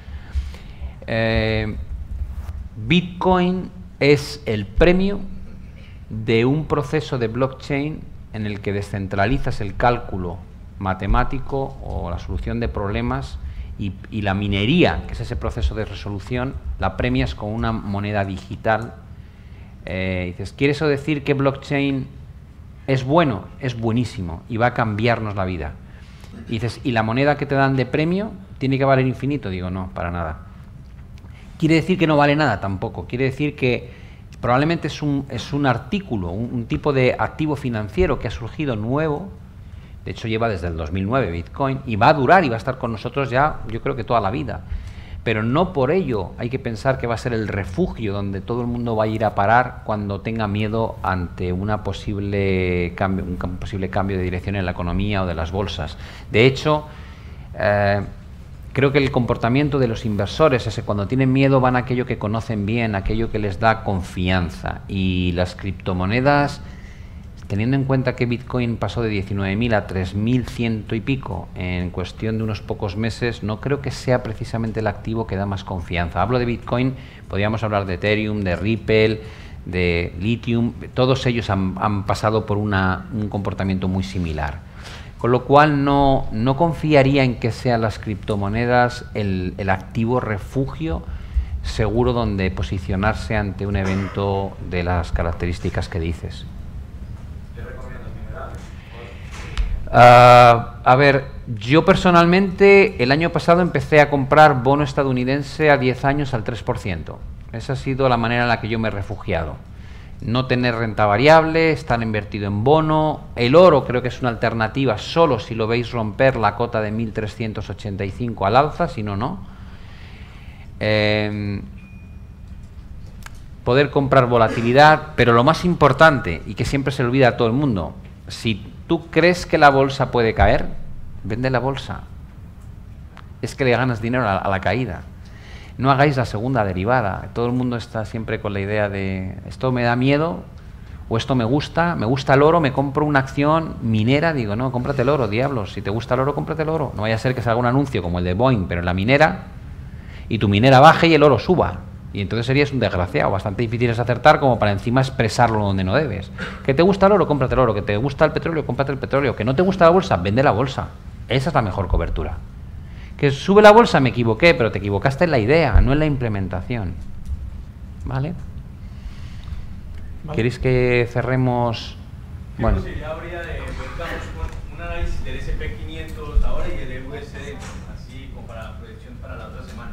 Eh, Bitcoin es el premio de un proceso de blockchain en el que descentralizas el cálculo matemático o la solución de problemas y, y la minería, que es ese proceso de resolución, la premias con una moneda digital. Eh, dices, ¿quiere eso decir que blockchain es bueno? Es buenísimo y va a cambiarnos la vida. Y dices, ¿y la moneda que te dan de premio tiene que valer infinito? Digo, no, para nada. ¿Quiere decir que no vale nada? Tampoco. Quiere decir que probablemente es un, es un artículo, un, un tipo de activo financiero que ha surgido nuevo. De hecho, lleva desde el dos mil nueve Bitcoin y va a durar y va a estar con nosotros ya, yo creo que toda la vida. Pero no por ello hay que pensar que va a ser el refugio donde todo el mundo va a ir a parar cuando tenga miedo ante una posible cambio, un posible cambio de dirección en la economía o de las bolsas. De hecho, eh, creo que el comportamiento de los inversores es que cuando tienen miedo van a aquello que conocen bien, aquello que les da confianza. Y las criptomonedas, teniendo en cuenta que Bitcoin pasó de diecinueve mil a tres mil ciento y pico en cuestión de unos pocos meses, no creo que sea precisamente el activo que da más confianza. Hablo de Bitcoin, podríamos hablar de Ethereum, de Ripple, de Lithium, todos ellos han, han pasado por una, un comportamiento muy similar. Con lo cual no, no confiaría en que sean las criptomonedas el, el activo refugio seguro donde posicionarse ante un evento de las características que dices. Uh, a ver, yo personalmente el año pasado empecé a comprar bono estadounidense a diez años al tres por ciento. Esa ha sido la manera en la que yo me he refugiado. No tener renta variable, estar invertido en bono. El oro creo que es una alternativa solo si lo veis romper la cota de mil trescientos ochenta y cinco al alza, si no, no. Eh, poder comprar volatilidad, pero lo más importante, y que siempre se olvida a todo el mundo, si tú crees que la bolsa puede caer, vende la bolsa. Es que le ganas dinero a, a la caída. No hagáis la segunda derivada. Todo el mundo está siempre con la idea de esto me da miedo o esto me gusta, me gusta el oro, me compro una acción minera. Digo, no, cómprate el oro, diablos. Si te gusta el oro, cómprate el oro. No vaya a ser que salga un anuncio como el de Boeing, pero en la minera, y tu minera baje y el oro suba. Y entonces serías un desgraciado. Bastante difícil es acertar como para encima expresarlo donde no debes. Que te gusta el oro, cómprate el oro. Que te gusta el petróleo, cómprate el petróleo. Que no te gusta la bolsa, vende la bolsa. Esa es la mejor cobertura. Que sube la bolsa, me equivoqué, pero te equivocaste en la idea, no en la implementación. ¿Vale? ¿Vale? ¿Queréis que cerremos? ¿Qué bueno. posibilidad habría de, digamos, un análisis del ese pe quinientos ahora y del U S D, así como para la proyección para la otra semana?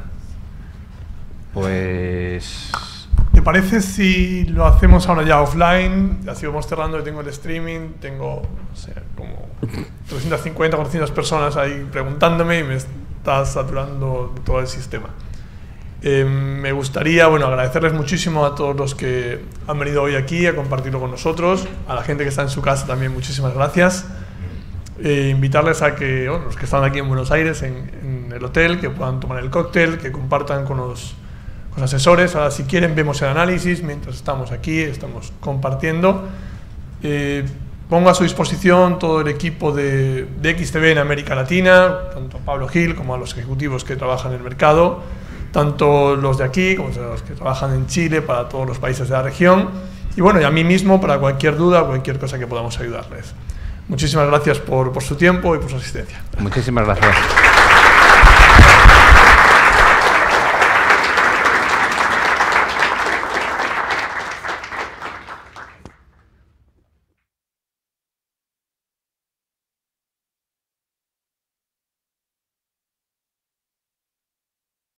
Pues... ¿Te parece si lo hacemos ahora ya offline? Así vamos cerrando, tengo el streaming, tengo, no sé, como trescientas cincuenta, cuatrocientas personas ahí preguntándome y me está saturando todo el sistema. Eh, me gustaría, bueno, agradecerles muchísimo a todos los que han venido hoy aquí a compartirlo con nosotros, a la gente que está en su casa también, muchísimas gracias. Eh, invitarles a que, bueno, los que están aquí en Buenos Aires, en, en el hotel, que puedan tomar el cóctel, que compartan con los, con los asesores. Ahora, si quieren, vemos el análisis mientras estamos aquí, estamos compartiendo. Eh, pongo a su disposición todo el equipo de, de X T B en América Latina, tanto a Pablo Gil como a los ejecutivos que trabajan en el mercado, tanto los de aquí como los que trabajan en Chile para todos los países de la región, y bueno, y a mí mismo para cualquier duda, cualquier cosa que podamos ayudarles. Muchísimas gracias por, por su tiempo y por su asistencia. Muchísimas gracias.